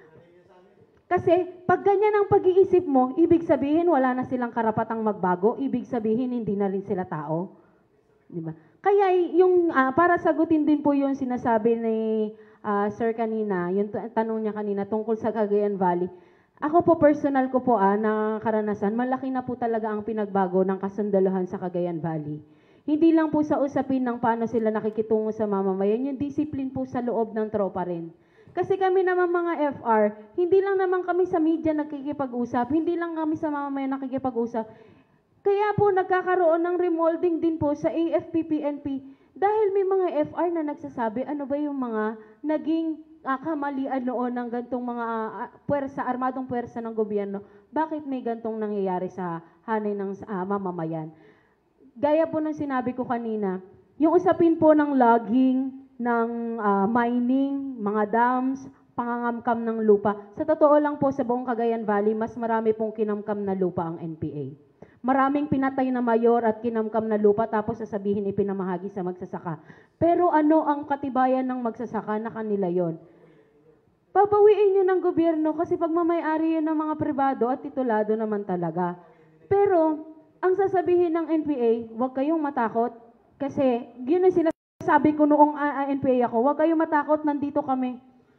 Kasi pag ganyan ang pag-iisip mo, ibig sabihin wala na silang karapatang magbago, ibig sabihin hindi na rin sila tao. Diba? Kaya yung, uh, para sagutin din po yung sinasabi ni uh, Sir kanina, yung tanong niya kanina tungkol sa Cagayan Valley. Ako po, personal ko po ah, na karanasan, malaki na po talaga ang pinagbago ng kasundaluhan sa Cagayan Valley. Hindi lang po sa usapin ng paano sila nakikitungo sa mamamayan, yung discipline po sa loob ng tropa rin. Kasi kami naman mga F R, hindi lang naman kami sa media nakikipag-usap, hindi lang kami sa mamamayan nakikipag-usap. Kaya po nagkakaroon ng remolding din po sa A F P P N P dahil may mga F R na nagsasabi ano ba yung mga naging uh, kamalian noon ng gantong mga uh, puwersa, armadong puwersa ng gobyerno. Bakit may gantong nangyayari sa hanay ng uh, mamamayan? Gaya po ng sinabi ko kanina, yung usapin po ng logging, ng uh, mining, mga dams, pangangamkam ng lupa. Sa totoo lang po sa buong Cagayan Valley, mas marami pong kinamkam na lupa ang N P A. Maraming pinatay na mayor at kinamkam na lupa tapos sasabihin ipinamahagi sa magsasaka. Pero ano ang katibayan ng magsasaka na kanila yon? Papawiin yun ng gobyerno kasi pagmamayari yun ng mga pribado at titulado naman talaga. Pero ang sasabihin ng N P A, huwag kayong matakot kasi yun ang sinasabi ko noong uh, N P A ako, huwag kayong matakot, nandito kami.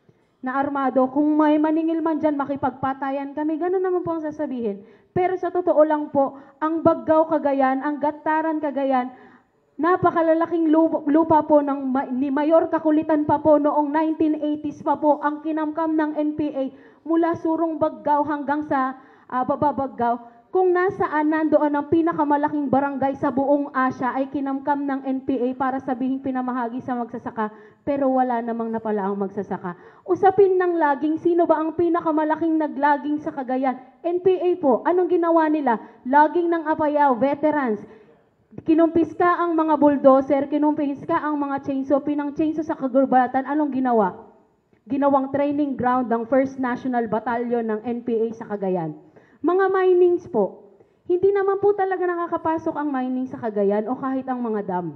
na armado. Kung may maningil man dyan, makipagpatayan kami. Ganun naman po ang sasabihin. Pero sa totoo lang po, ang Bagao Cagayan, ang Gataran Cagayan, napakalalaking lupa, lupa po ng, ma- ni Mayor Kakulitan pa po noong nineteen eighties pa po ang kinamkam ng N P A mula Surong Bagao hanggang sa uh, Baba Bagao. Kung nasaan nandoon ang pinakamalaking barangay sa buong Asia ay kinamkam ng N P A para sabihing pinamahagi sa magsasaka, pero wala namang napala ang magsasaka. Usapin ng laging, sino ba ang pinakamalaking naglaging sa Cagayan? N P A po. Anong ginawa nila? Laging ng Apayao, veterans. Kinumpiska ang mga bulldozer, kinumpiska ang mga chainsaw, pinang chainsaw sa kagubatan. Anong ginawa? Ginawang training ground ng first National Battalion ng N P A sa Cagayan. Mga minings po, hindi naman po talaga nakakapasok ang mining sa Cagayan o kahit ang mga dam.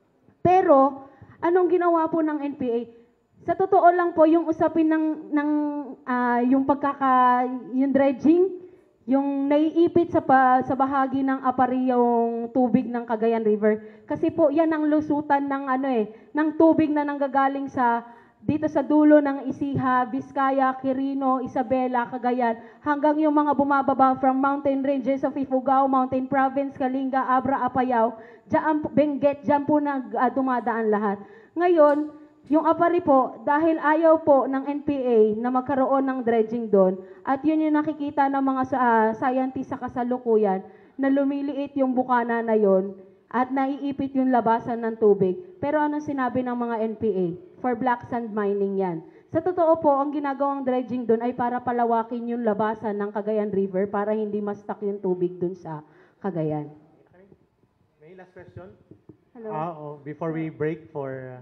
Pero, anong ginawa po ng N P A? Sa totoo lang po, yung usapin ng, ng uh, yung pagkaka, yung dredging, yung naiipit sa, pa, sa bahagi ng apari yung tubig ng Cagayan River. Kasi po, yan ang lusutan ng, ano eh, ng tubig na nanggagaling sa dito sa dulo ng Isiha, Vizcaya, Quirino, Isabela, Cagayan, hanggang yung mga bumababa from mountain ranges of Ifugao, Mountain Province, Kalinga, Abra, Apayao, dyan, Benguet, dyan po nag, uh, dumadaan lahat. Ngayon, yung apari po, dahil ayaw po ng N P A na magkaroon ng dredging doon, at yun yung nakikita ng mga uh, scientists sa kasalukuyan, na lumiliit yung bukana na yon at naiipit yung labasan ng tubig. Pero anong sinabi ng mga N P A? For black sand mining yan. Sa totoo po, ang ginagawang dredging doon ay para palawakin yung labasan ng Cagayan River para hindi ma-stuck yung tubig doon sa Cagayan. Okay. May last question? Hello. Ah, oh, before we break for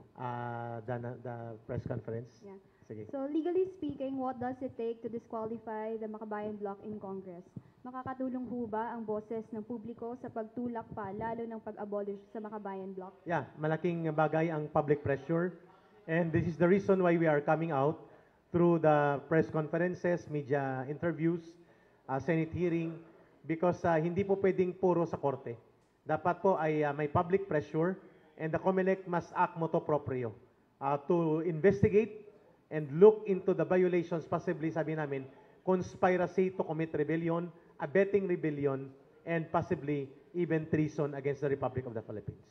uh, the, the press conference. Yeah. Sige. So, legally speaking, what does it take to disqualify the Makabayan Bloc in Congress? Makakatulong ho ba ang boses ng publiko sa pagtulak pa, lalo ng pag-abolish sa Makabayan Bloc? Yeah, malaking bagay ang public pressure. And this is the reason why we are coming out through the press conferences, media interviews, uh, Senate hearing, because uh, hindi po pwedeng puro sa korte. Dapat po ay uh, may public pressure and the COMELEC must act motu proprio uh, to investigate and look into the violations, possibly sabi namin, conspiracy to commit rebellion, abetting rebellion, and possibly even treason against the Republic of the Philippines.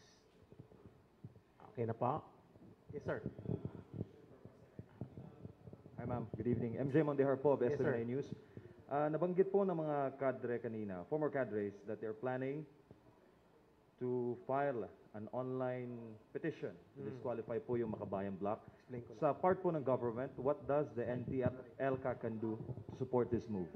Okay na po? Yes, sir. Hi, ma'am. Good evening. M J Mondejar po of Yes, S M A sir. News. Uh, nabanggit po ng mga kadre kanina, former cadres, that they're planning to file an online petition to Mm. disqualify po yung Makabayan Bloc. Explain ko Sa part po ng government, what does the N T F L C A can do to support this move?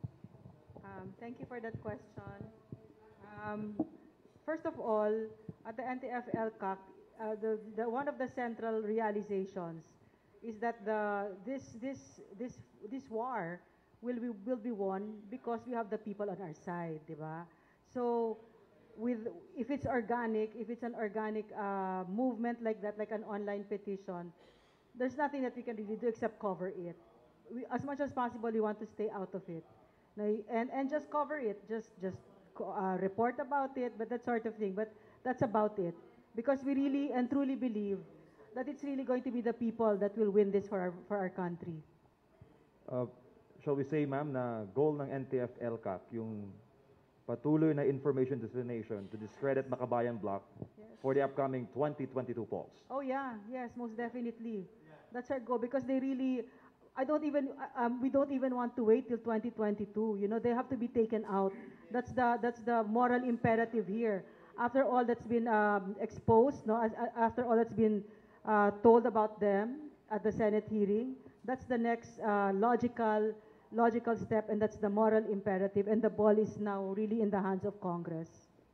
Um, thank you for that question. Um, first of all, at the N T F L C A C, uh, the, the, one of the central realizations is that the, this, this, this, this war will be, will be won because we have the people on our side, di ba? So, with, if it's organic, if it's an organic uh, movement like that, like an online petition, there's nothing that we can really do except cover it. We, as much as possible, we want to stay out of it. No, and, and just cover it, just, just uh, report about it, but that sort of thing. But that's about it. Because we really and truly believe that it's really going to be the people that will win this for our, for our country. Uh, shall we say, ma'am, na goal ng N T F L C A C yung patuloy na information dissemination to discredit Makabayan Bloc Yes. for the upcoming twenty twenty-two polls? Oh yeah, yes, most definitely. That's our goal because they really, I don't even, uh, um, we don't even want to wait till twenty twenty-two. You know, they have to be taken out. That's the that's the moral imperative here. After all that's been um, exposed, no, as, uh, after all that's been uh, told about them at the Senate hearing, that's the next uh, logical logical step, and that's the moral imperative. And the ball is now really in the hands of Congress.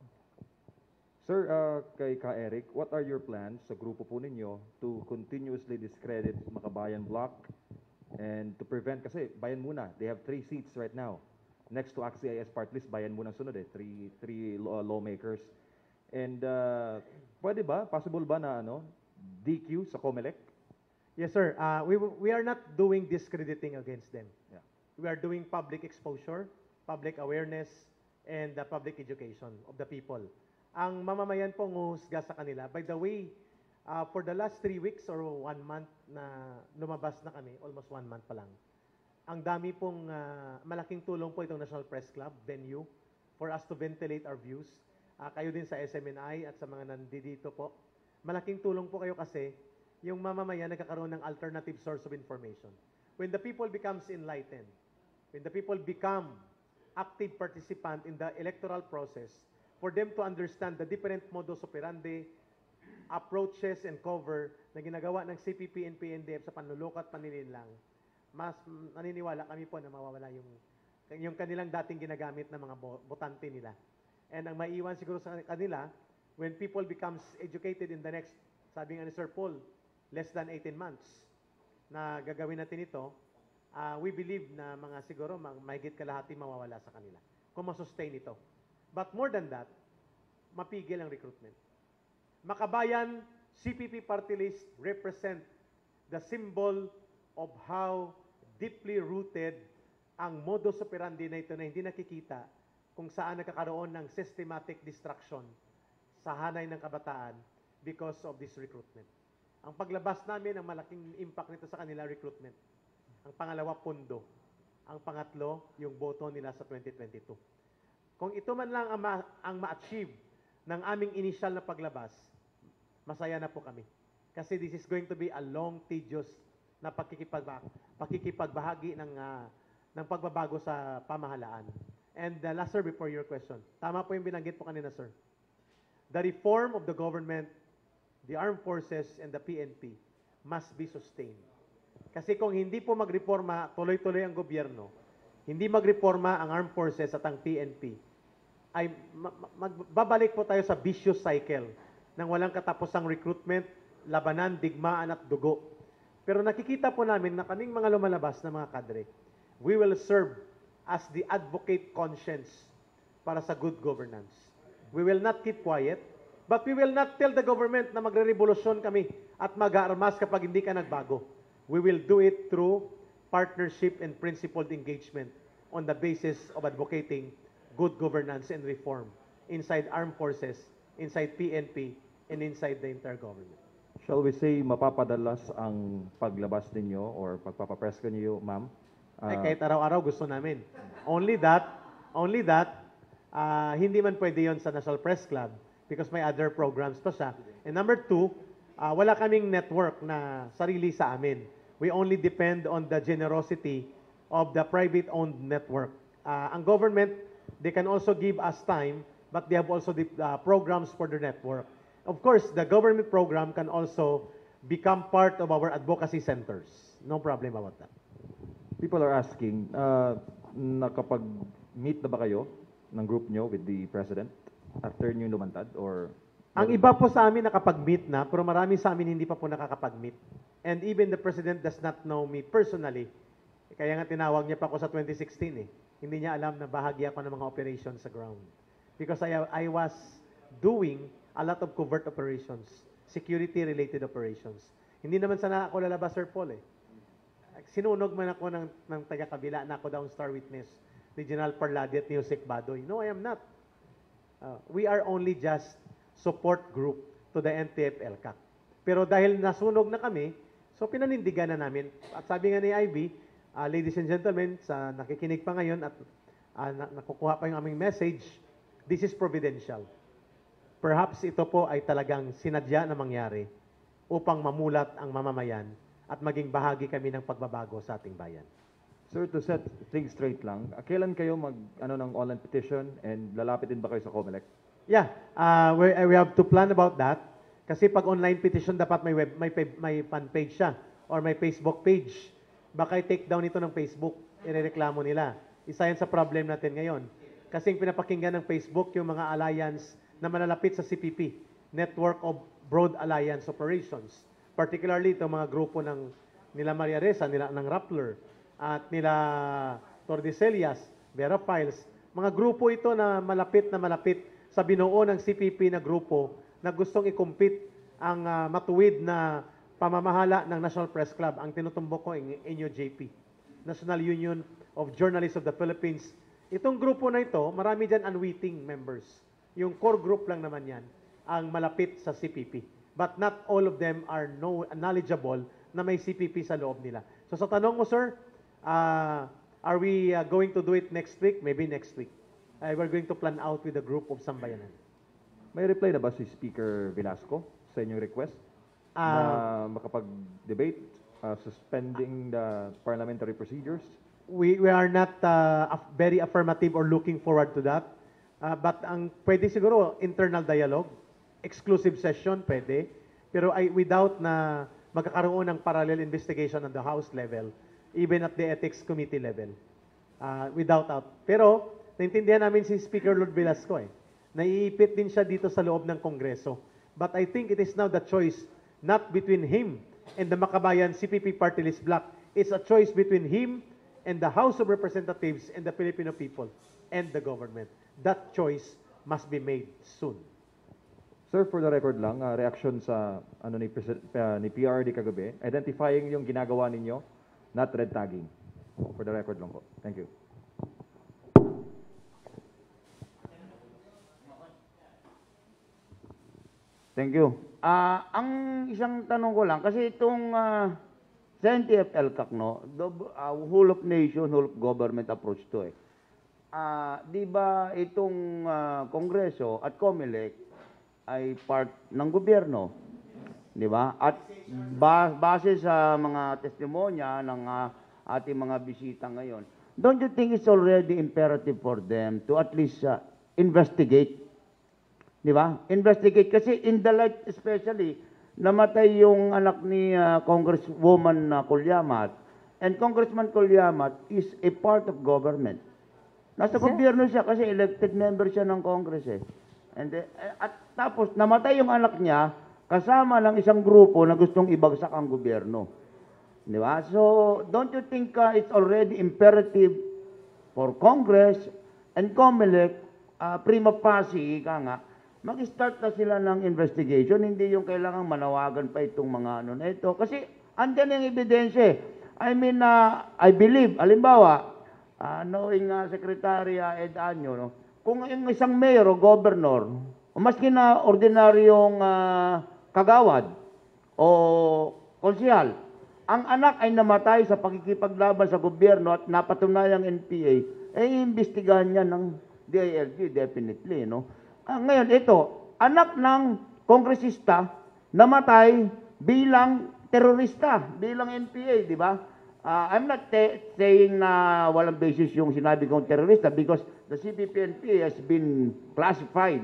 Sir, uh, kay Ka Eric, what are your plans sa grupo po ninyo to continuously discredit Makabayan Bloc and to prevent, kasi Bayan Muna, they have three seats right now. Next to A C C I S part list, Bayan Muna sunod eh, three, three law, lawmakers. And uh, pwede ba, possible ba na ano, D Q sa COMELEC? Yes, sir. Uh, we, we are not doing discrediting against them. Yeah. We are doing public exposure, public awareness, and the public education of the people. Ang mamamayan pong uhusga sa kanila. By the way, Uh, for the last three weeks or one month na lumabas na kami, almost one month pa lang, ang dami pong uh, malaking tulong po itong National Press Club venue for us to ventilate our views. Uh, kayo din sa S M N I at sa mga nandito po. Malaking tulong po kayo kasi yung mamamayan nagkakaroon ng alternative source of information. When the people becomes enlightened, when the people become active participant in the electoral process, for them to understand the different modus operandi, approaches and cover na ginagawa ng C P P and P N D F sa panluloko at panlilinlang, mas naniniwala kami po na mawawala yung, yung kanilang dating ginagamit na mga botante nila. And ang maiiwan siguro sa kanila, when people becomes educated in the next, sabi nga ni Sir Paul, less than eighteen months na gagawin natin ito, uh, we believe na mga siguro mahigit kalahati mawawala sa kanila kung masustain ito. But more than that, mapigil ang recruitment. Makabayan, C P P party list represent the symbol of how deeply rooted ang modus operandi na ito na hindi nakikita kung saan nakakaroon ng systematic destruction sa hanay ng kabataan because of this recruitment. Ang paglabas namin, ang malaking impact nito sa kanila, recruitment. Ang pangalawa, pundo. Ang pangatlo, yung boto nila sa twenty twenty-two. Kung ito man lang ang, ma- ang ma-achieve ng aming initial na paglabas, masaya na po kami. Kasi this is going to be a long, tedious na pakikipagba- pakikipagbahagi ng, uh, ng pagbabago sa pamahalaan. And uh, last, sir, before your question, tama po yung binanggit po kanina, sir. The reform of the government, the armed forces, and the P N P must be sustained. Kasi kung hindi po magreforma, tuloy-tuloy ang gobyerno, hindi magreforma ang armed forces at ang P N P, ay magbabalik po tayo sa vicious cycle ng walang katapusang recruitment, labanan, digmaan at dugo. Pero nakikita po namin na kaming mga lumalabas na mga kadre, we will serve as the advocate conscience para sa good governance. We will not keep quiet, but we will not tell the government na magre-revolusyon kami at mag-aarmas kapag hindi ka nagbago. We will do it through partnership and principled engagement on the basis of advocating good governance and reform inside armed forces, inside P N P, and inside the entire government. Shall we say mapapadalas ang paglabas ninyo or pagpapapress ko niyo, ma'am? Ay, Uh, kahit araw-araw gusto namin. Only that, only that, uh, hindi man pwede yon sa National Press Club because may other programs pa siya. And number two, uh, wala kaming network na sarili sa amin. We only depend on the generosity of the private-owned network. Uh, ang government, they can also give us time, but they have also the uh, programs for their network. Of course, the government program can also become part of our advocacy centers. No problem about that. People are asking, uh, nakapag-meet na ba kayo ng group nyo with the President after nyo lumantad? Or Ang iba po sa amin nakapag-meet na, pero marami sa amin hindi pa po nakakapag-meet. And even the President does not know me personally. Kaya nga tinawag niya pa ako sa twenty sixteen eh. Hindi niya alam na bahagi ako ng mga operations sa ground. Because I, I was doing a lot of covert operations, security-related operations. Hindi naman sana ako lalabas, Sir Paul eh. Sinunog man ako ng, ng taga-kabila na ako daw ang star witness ni General Parladi at ni Jose Badoy. No, I am not. Uh, we are only just support group to the N T F L C A C. Pero dahil nasunog na kami, so pinanindigan na namin. At sabi nga ni Ivy, uh, ladies and gentlemen, sa nakikinig pa ngayon at uh, na, nakukuha pa yung aming message, this is providential. Perhaps ito po ay talagang sinadya na mangyari upang mamulat ang mamamayan at maging bahagi kami ng pagbabago sa ating bayan. Sir, to set things straight lang, uh, kailan kayo mag ano ng online petition and lalapit din ba kayo sa COMELEC? Yeah, uh, we, we have to plan about that. Kasi pag online petition, dapat may web, may, may fan page siya or may Facebook page. Baka i-take down ito ng Facebook, irereklamo nila. Isa yan sa problem natin ngayon. Kasi yung pinapakinggan ng Facebook, yung mga alliance na malalapit sa C P P, Network of Broad Alliance Operations. Particularly itong mga grupo ng nila Maria Reza, nila ng Rappler, at nila Tordesillas, Vera Files. Mga grupo ito na malapit na malapit sa binuo ng C P P na grupo na gustong i-compete ang uh, matuwid na pamamahala ng National Press Club. Ang tinutumbok ko ay N U J P, National Union of Journalists of the Philippines. Itong grupo na ito, marami dyan unwitting members. Yung core group lang naman yan, ang malapit sa C P P. but not all of them are know, knowledgeable na may C P P sa loob nila. So sa tanong mo, sir, uh, are we uh, going to do it next week? Maybe next week. Uh, we're going to plan out with a group of Sambayanan. May reply na ba si Speaker Velasco sa inyong request Uh, na makapag-debate, uh, suspending the parliamentary procedures? we we are not uh, af- very affirmative or looking forward to that. Uh, but ang pwede siguro internal dialogue, exclusive session pwede, pero ay without na magkakaroon ng parallel investigation on the House level, even at the Ethics Committee level. Uh, without out. Pero naintindihan namin si Speaker Lord Velasco eh. Naiipit din siya dito sa loob ng Kongreso. But I think it is now the choice not between him and the Makabayan C P P Party List Bloc. It's a choice between him and the House of Representatives and the Filipino people and the government. That choice must be made soon. Sir, for the record lang, uh, reaction sa ano ni, Presi- uh, ni P R D kagabi, identifying yung ginagawa ninyo, not red tagging. For the record lang po. Thank you. Thank you. Ah, ang isang tanong ko lang, kasi itong ah, sa N T F L C A C, no, dob- ah, whole of nation, whole of government approach to eh. Ah, di ba itong ah, Kongreso at COMELEC ay part ng gobyerno? Di ba? At ba- base sa mga testimonya ng ah, ating mga bisita ngayon, don't you think it's already imperative for them to at least ah, investigate? Di ba? Investigate kasi in the light especially namatay yung anak ni uh, Congresswoman uh, Colyamat, and Congressman Colyamat is a part of government. Nasa gobyerno siya kasi elected member siya ng Congress eh. And uh, at tapos namatay yung anak niya kasama ng isang grupo na gustong ibagsak ang gobyerno. Di ba? So don't you think uh, it's already imperative for Congress and COMELEC uh, prima facie ka nga mag-start na sila ng investigation, hindi yung kailangang manawagan pa itong mga ano na ito. Kasi andyan yung ebidensya. I mean, uh, I believe, halimbawa, uh, knowing uh, Secretary uh, Ed Año, no, kung yung isang mayor o governor, o maski na ordinaryong uh, kagawad o konsihal, ang anak ay namatay sa pakikipaglaban sa gobyerno at napatunayang N P A, eh, iimbestigahan niya ng D I L G, definitely, no? Ah, ngayon, ito, anak ng kongresista namatay bilang terorista, bilang N P A, di ba? Uh, I'm not saying na walang basis yung sinabi kong terorista because the C P P N P has been classified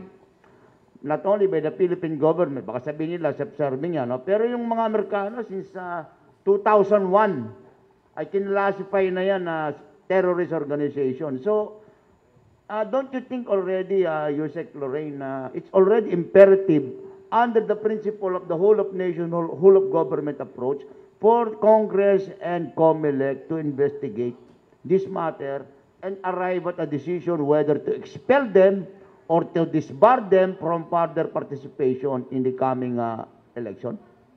not only by the Philippine government, baka sabihin nila self-serving yan, no? Pero yung mga Amerikano since uh, two thousand one ay kinlassify na yan na terrorist organization. So, Uh, don't you think already, uh, Yusek Lorraine, uh, it's already imperative under the principle of the whole of nation, whole, whole of government approach for Congress and COMELEC to investigate this matter and arrive at a decision whether to expel them or to disbar them from further participation in the coming uh, election?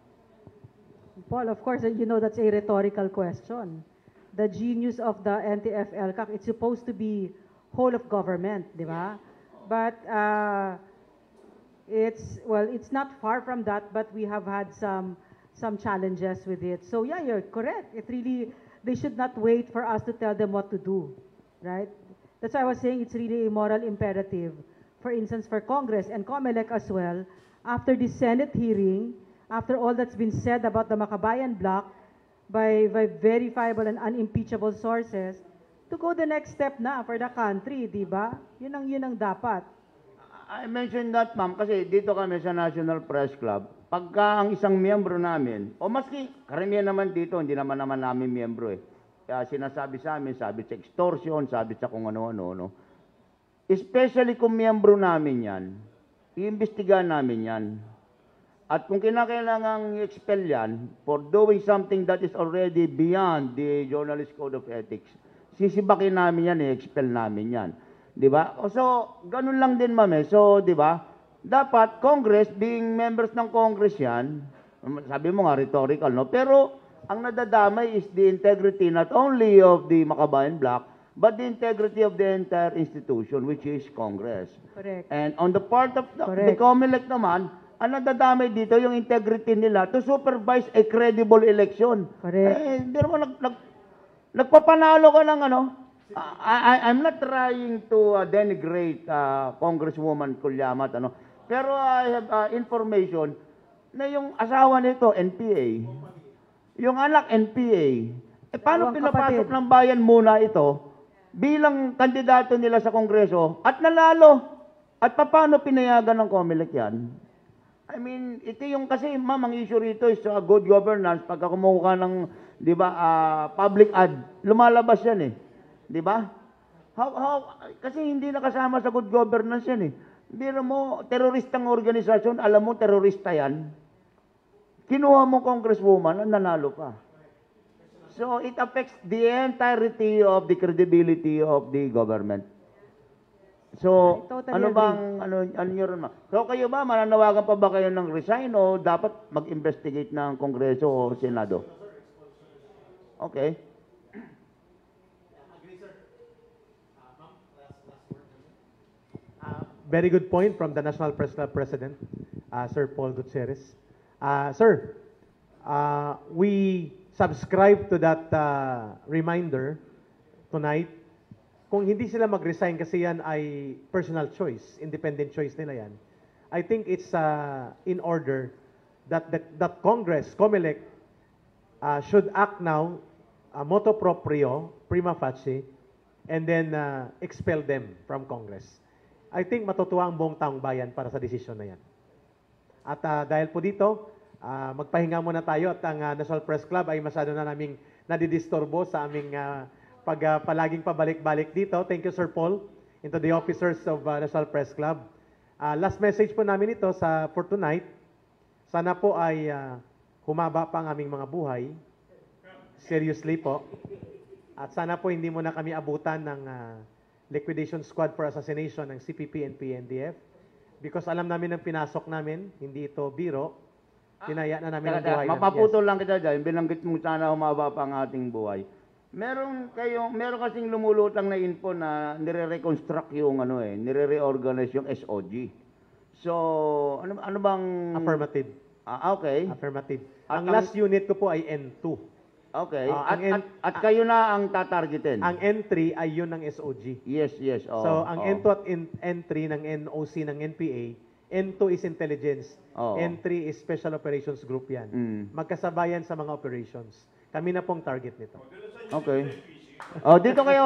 Paul, of course, you know that's a rhetorical question. The genius of the N T F L C A C, it's supposed to be whole of government, di ba? But uh, it's, well, it's not far from that, but we have had some some challenges with it. So yeah, you're correct. It really, they should not wait for us to tell them what to do, right? That's why I was saying it's really a moral imperative. For instance, for Congress and COMELEC as well, after the Senate hearing, after all that's been said about the Makabayan bloc by, by verifiable and unimpeachable sources, to go the next step na for the country, di ba? Yun ang, yun ang dapat. I mentioned that, ma'am, kasi dito kami sa National Press Club, pagka ang isang miyembro namin, o maski karamihan naman dito, hindi naman naman namin miyembro eh. Kaya sinasabi sa amin, sabi sa extortion, sabi sa kung ano-ano, no? Especially kung miyembro namin yan, iimbestigahan namin yan. At kung kinakailangang i-expel yan for doing something that is already beyond the Journalist Code of Ethics, sisibakin namin yan, i-expel namin yan. Di ba? So, ganun lang din, ma'am. Eh. So, di ba? Dapat, Congress, being members ng Congress yan, sabi mo nga, rhetorical, no? Pero, ang nadadamay is the integrity not only of the Makabayan bloc, but the integrity of the entire institution, which is Congress. Correct. And on the part of the, the Correct. COMELEC naman, ang nadadamay dito yung integrity nila to supervise a credible election. Correct. Eh, hindi naman nag, nag, nagpapanalo ka ng ano. I, I, I'm not trying to uh, denigrate uh, Congresswoman Kullamat, ano. Pero I have uh, information na yung asawa nito, N P A, yung anak, N P A, eh, paano Dalawang pinapasok kapatid. ng bayan muna ito bilang kandidato nila sa Kongreso at nanalo? At paano pinayagan ng COMELEC yan? I mean, ito yung kasi, ma'am, ang issue rito is uh, good governance. Pagka kumuha ka ng, di ba, uh, public ad, lumalabas yan eh. Di ba? How, how, kasi hindi nakasama sa good governance yan eh. Biro mo, teroristang organisasyon, alam mo, terorista yan. Kinuha mo congresswoman, nanalo pa. So, it affects the entirety of the credibility of the government. So, I totally ano agree. bang, ano, ano nyo rin ma? So, kayo ba, mananawagan pa ba kayo ng resign o dapat mag-investigate ng Kongreso o Senado? Okay. Very good point from the National Press Club President, uh, Sir Paul Gutierrez. Uh, sir, uh, we subscribe to that uh, reminder tonight. Kung hindi sila mag-resign kasi yan ay personal choice, independent choice nila yan, I think it's uh, in order that the, that Congress, COMELEC, uh, should act now uh, motu proprio, prima facie, and then uh, expel them from Congress. I think matutuwa ang buong taong bayan para sa desisyon na yan. At uh, dahil po dito, uh, magpahinga muna tayo at ang uh, National Press Club ay masyado na naming nadidisturbo sa aming uh, pag uh, palaging pabalik-balik dito. Thank you, Sir Paul, into the officers of uh, National Press Club. Uh, last message po namin ito sa for tonight. Sana po ay uh, humaba pa ang aming mga buhay. Seriously po. At sana po hindi mo na kami abutan ng uh, liquidation squad for assassination ng C P P and P N D F. Because alam namin ang pinasok namin, hindi ito biro. Tinaya na namin ang Teka, buhay. ng- mapaputol lang kita dyan. Binanggit mo sana humaba pa ang ating buhay. Meron kayo, meron kasing lumulutang na info na nire-reconstruct yung ano eh, nire-reorganize yung S O G. So, ano ano bang Affirmative. Ah, okay. Affirmative. At Ang ang- last unit ko po ay N two. Okay. Ah, at, ang N- at, at kayo na ang tatargetin. Ang N three ay yun ng S O G. Yes, yes. Oo, So, ang oo. N two at N- N3 ng N O C ng N P A, N two is intelligence, Oo. N three is special operations group yan. Mm. Magkasabayan sa mga operations. Kami na pong target nito. Okay. Oh, dito kayo.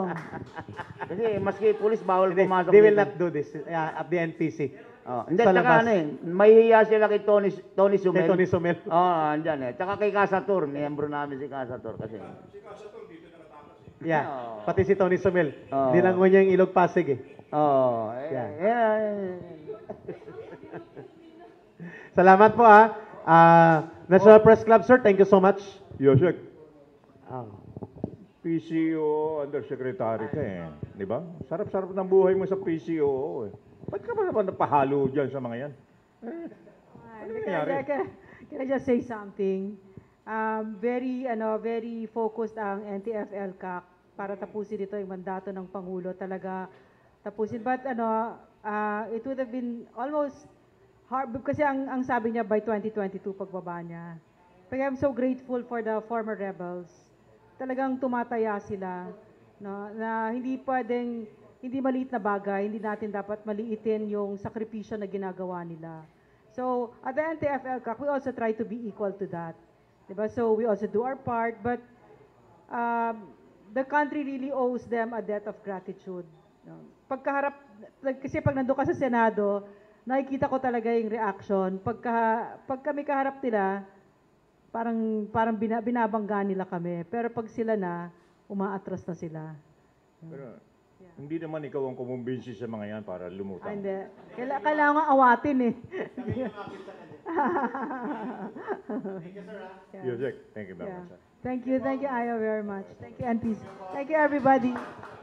Kasi maski pulis bawal Hindi, pumasok they will dito. not do this uh, at the N P C. Oh, hindi, Sa tsaka labas. ano eh, mahihiya sila kay Tony, Tony Sumel. Kay Tony Sumel. Oo, oh, andyan eh. Tsaka kay Casatur, miyembro namin si Casatur kasi. Yeah, Oo. pati si Tony Sumel. Oo. Nilango niya yung ilog Pasig eh. Oo. Oh, eh, Yeah. eh, Salamat po ha. Ah, National Press Club, sir, thank you so much. Yosek, Ah. P C O Undersecretary ka eh. Di ba? Sarap-sarap ng buhay mo sa P C O eh. Ba't ka ba naman napahalo dyan sa mga yan? Ano nangyari? Can, can I just say something? Um, very, ano, very focused ang N T F L C A C para tapusin ito yung mandato ng Pangulo. Talaga tapusin. But ano, uh, it would have been almost hard kasi ang, ang sabi niya by twenty twenty-two pagbaba niya. But I'm so grateful for the former rebels. Talagang tumataya sila, no, na hindi pwedeng, hindi maliit na bagay, hindi natin dapat maliitin yung sakripisyo na ginagawa nila. So, at the N T F L C A C, we also try to be equal to that. Diba? So, we also do our part, but um, the country really owes them a debt of gratitude. No? Pagkaharap, like, kasi pag nandun ka sa Senado, nakikita ko talaga yung reaction. Pagka, pag kami kaharap nila, parang, parang bina, binabangga nila kami. Pero pag sila na, umaatras na sila. Pero, hindi naman ikaw ang kumumbinsi sa mga yan para Ah, lumutang. hindi. Kaila, kailangan awatin eh. Yosek, thank you very Yeah. much. sir. Thank you, thank you, Ayo, very much. Thank you, N P C. Thank you, everybody.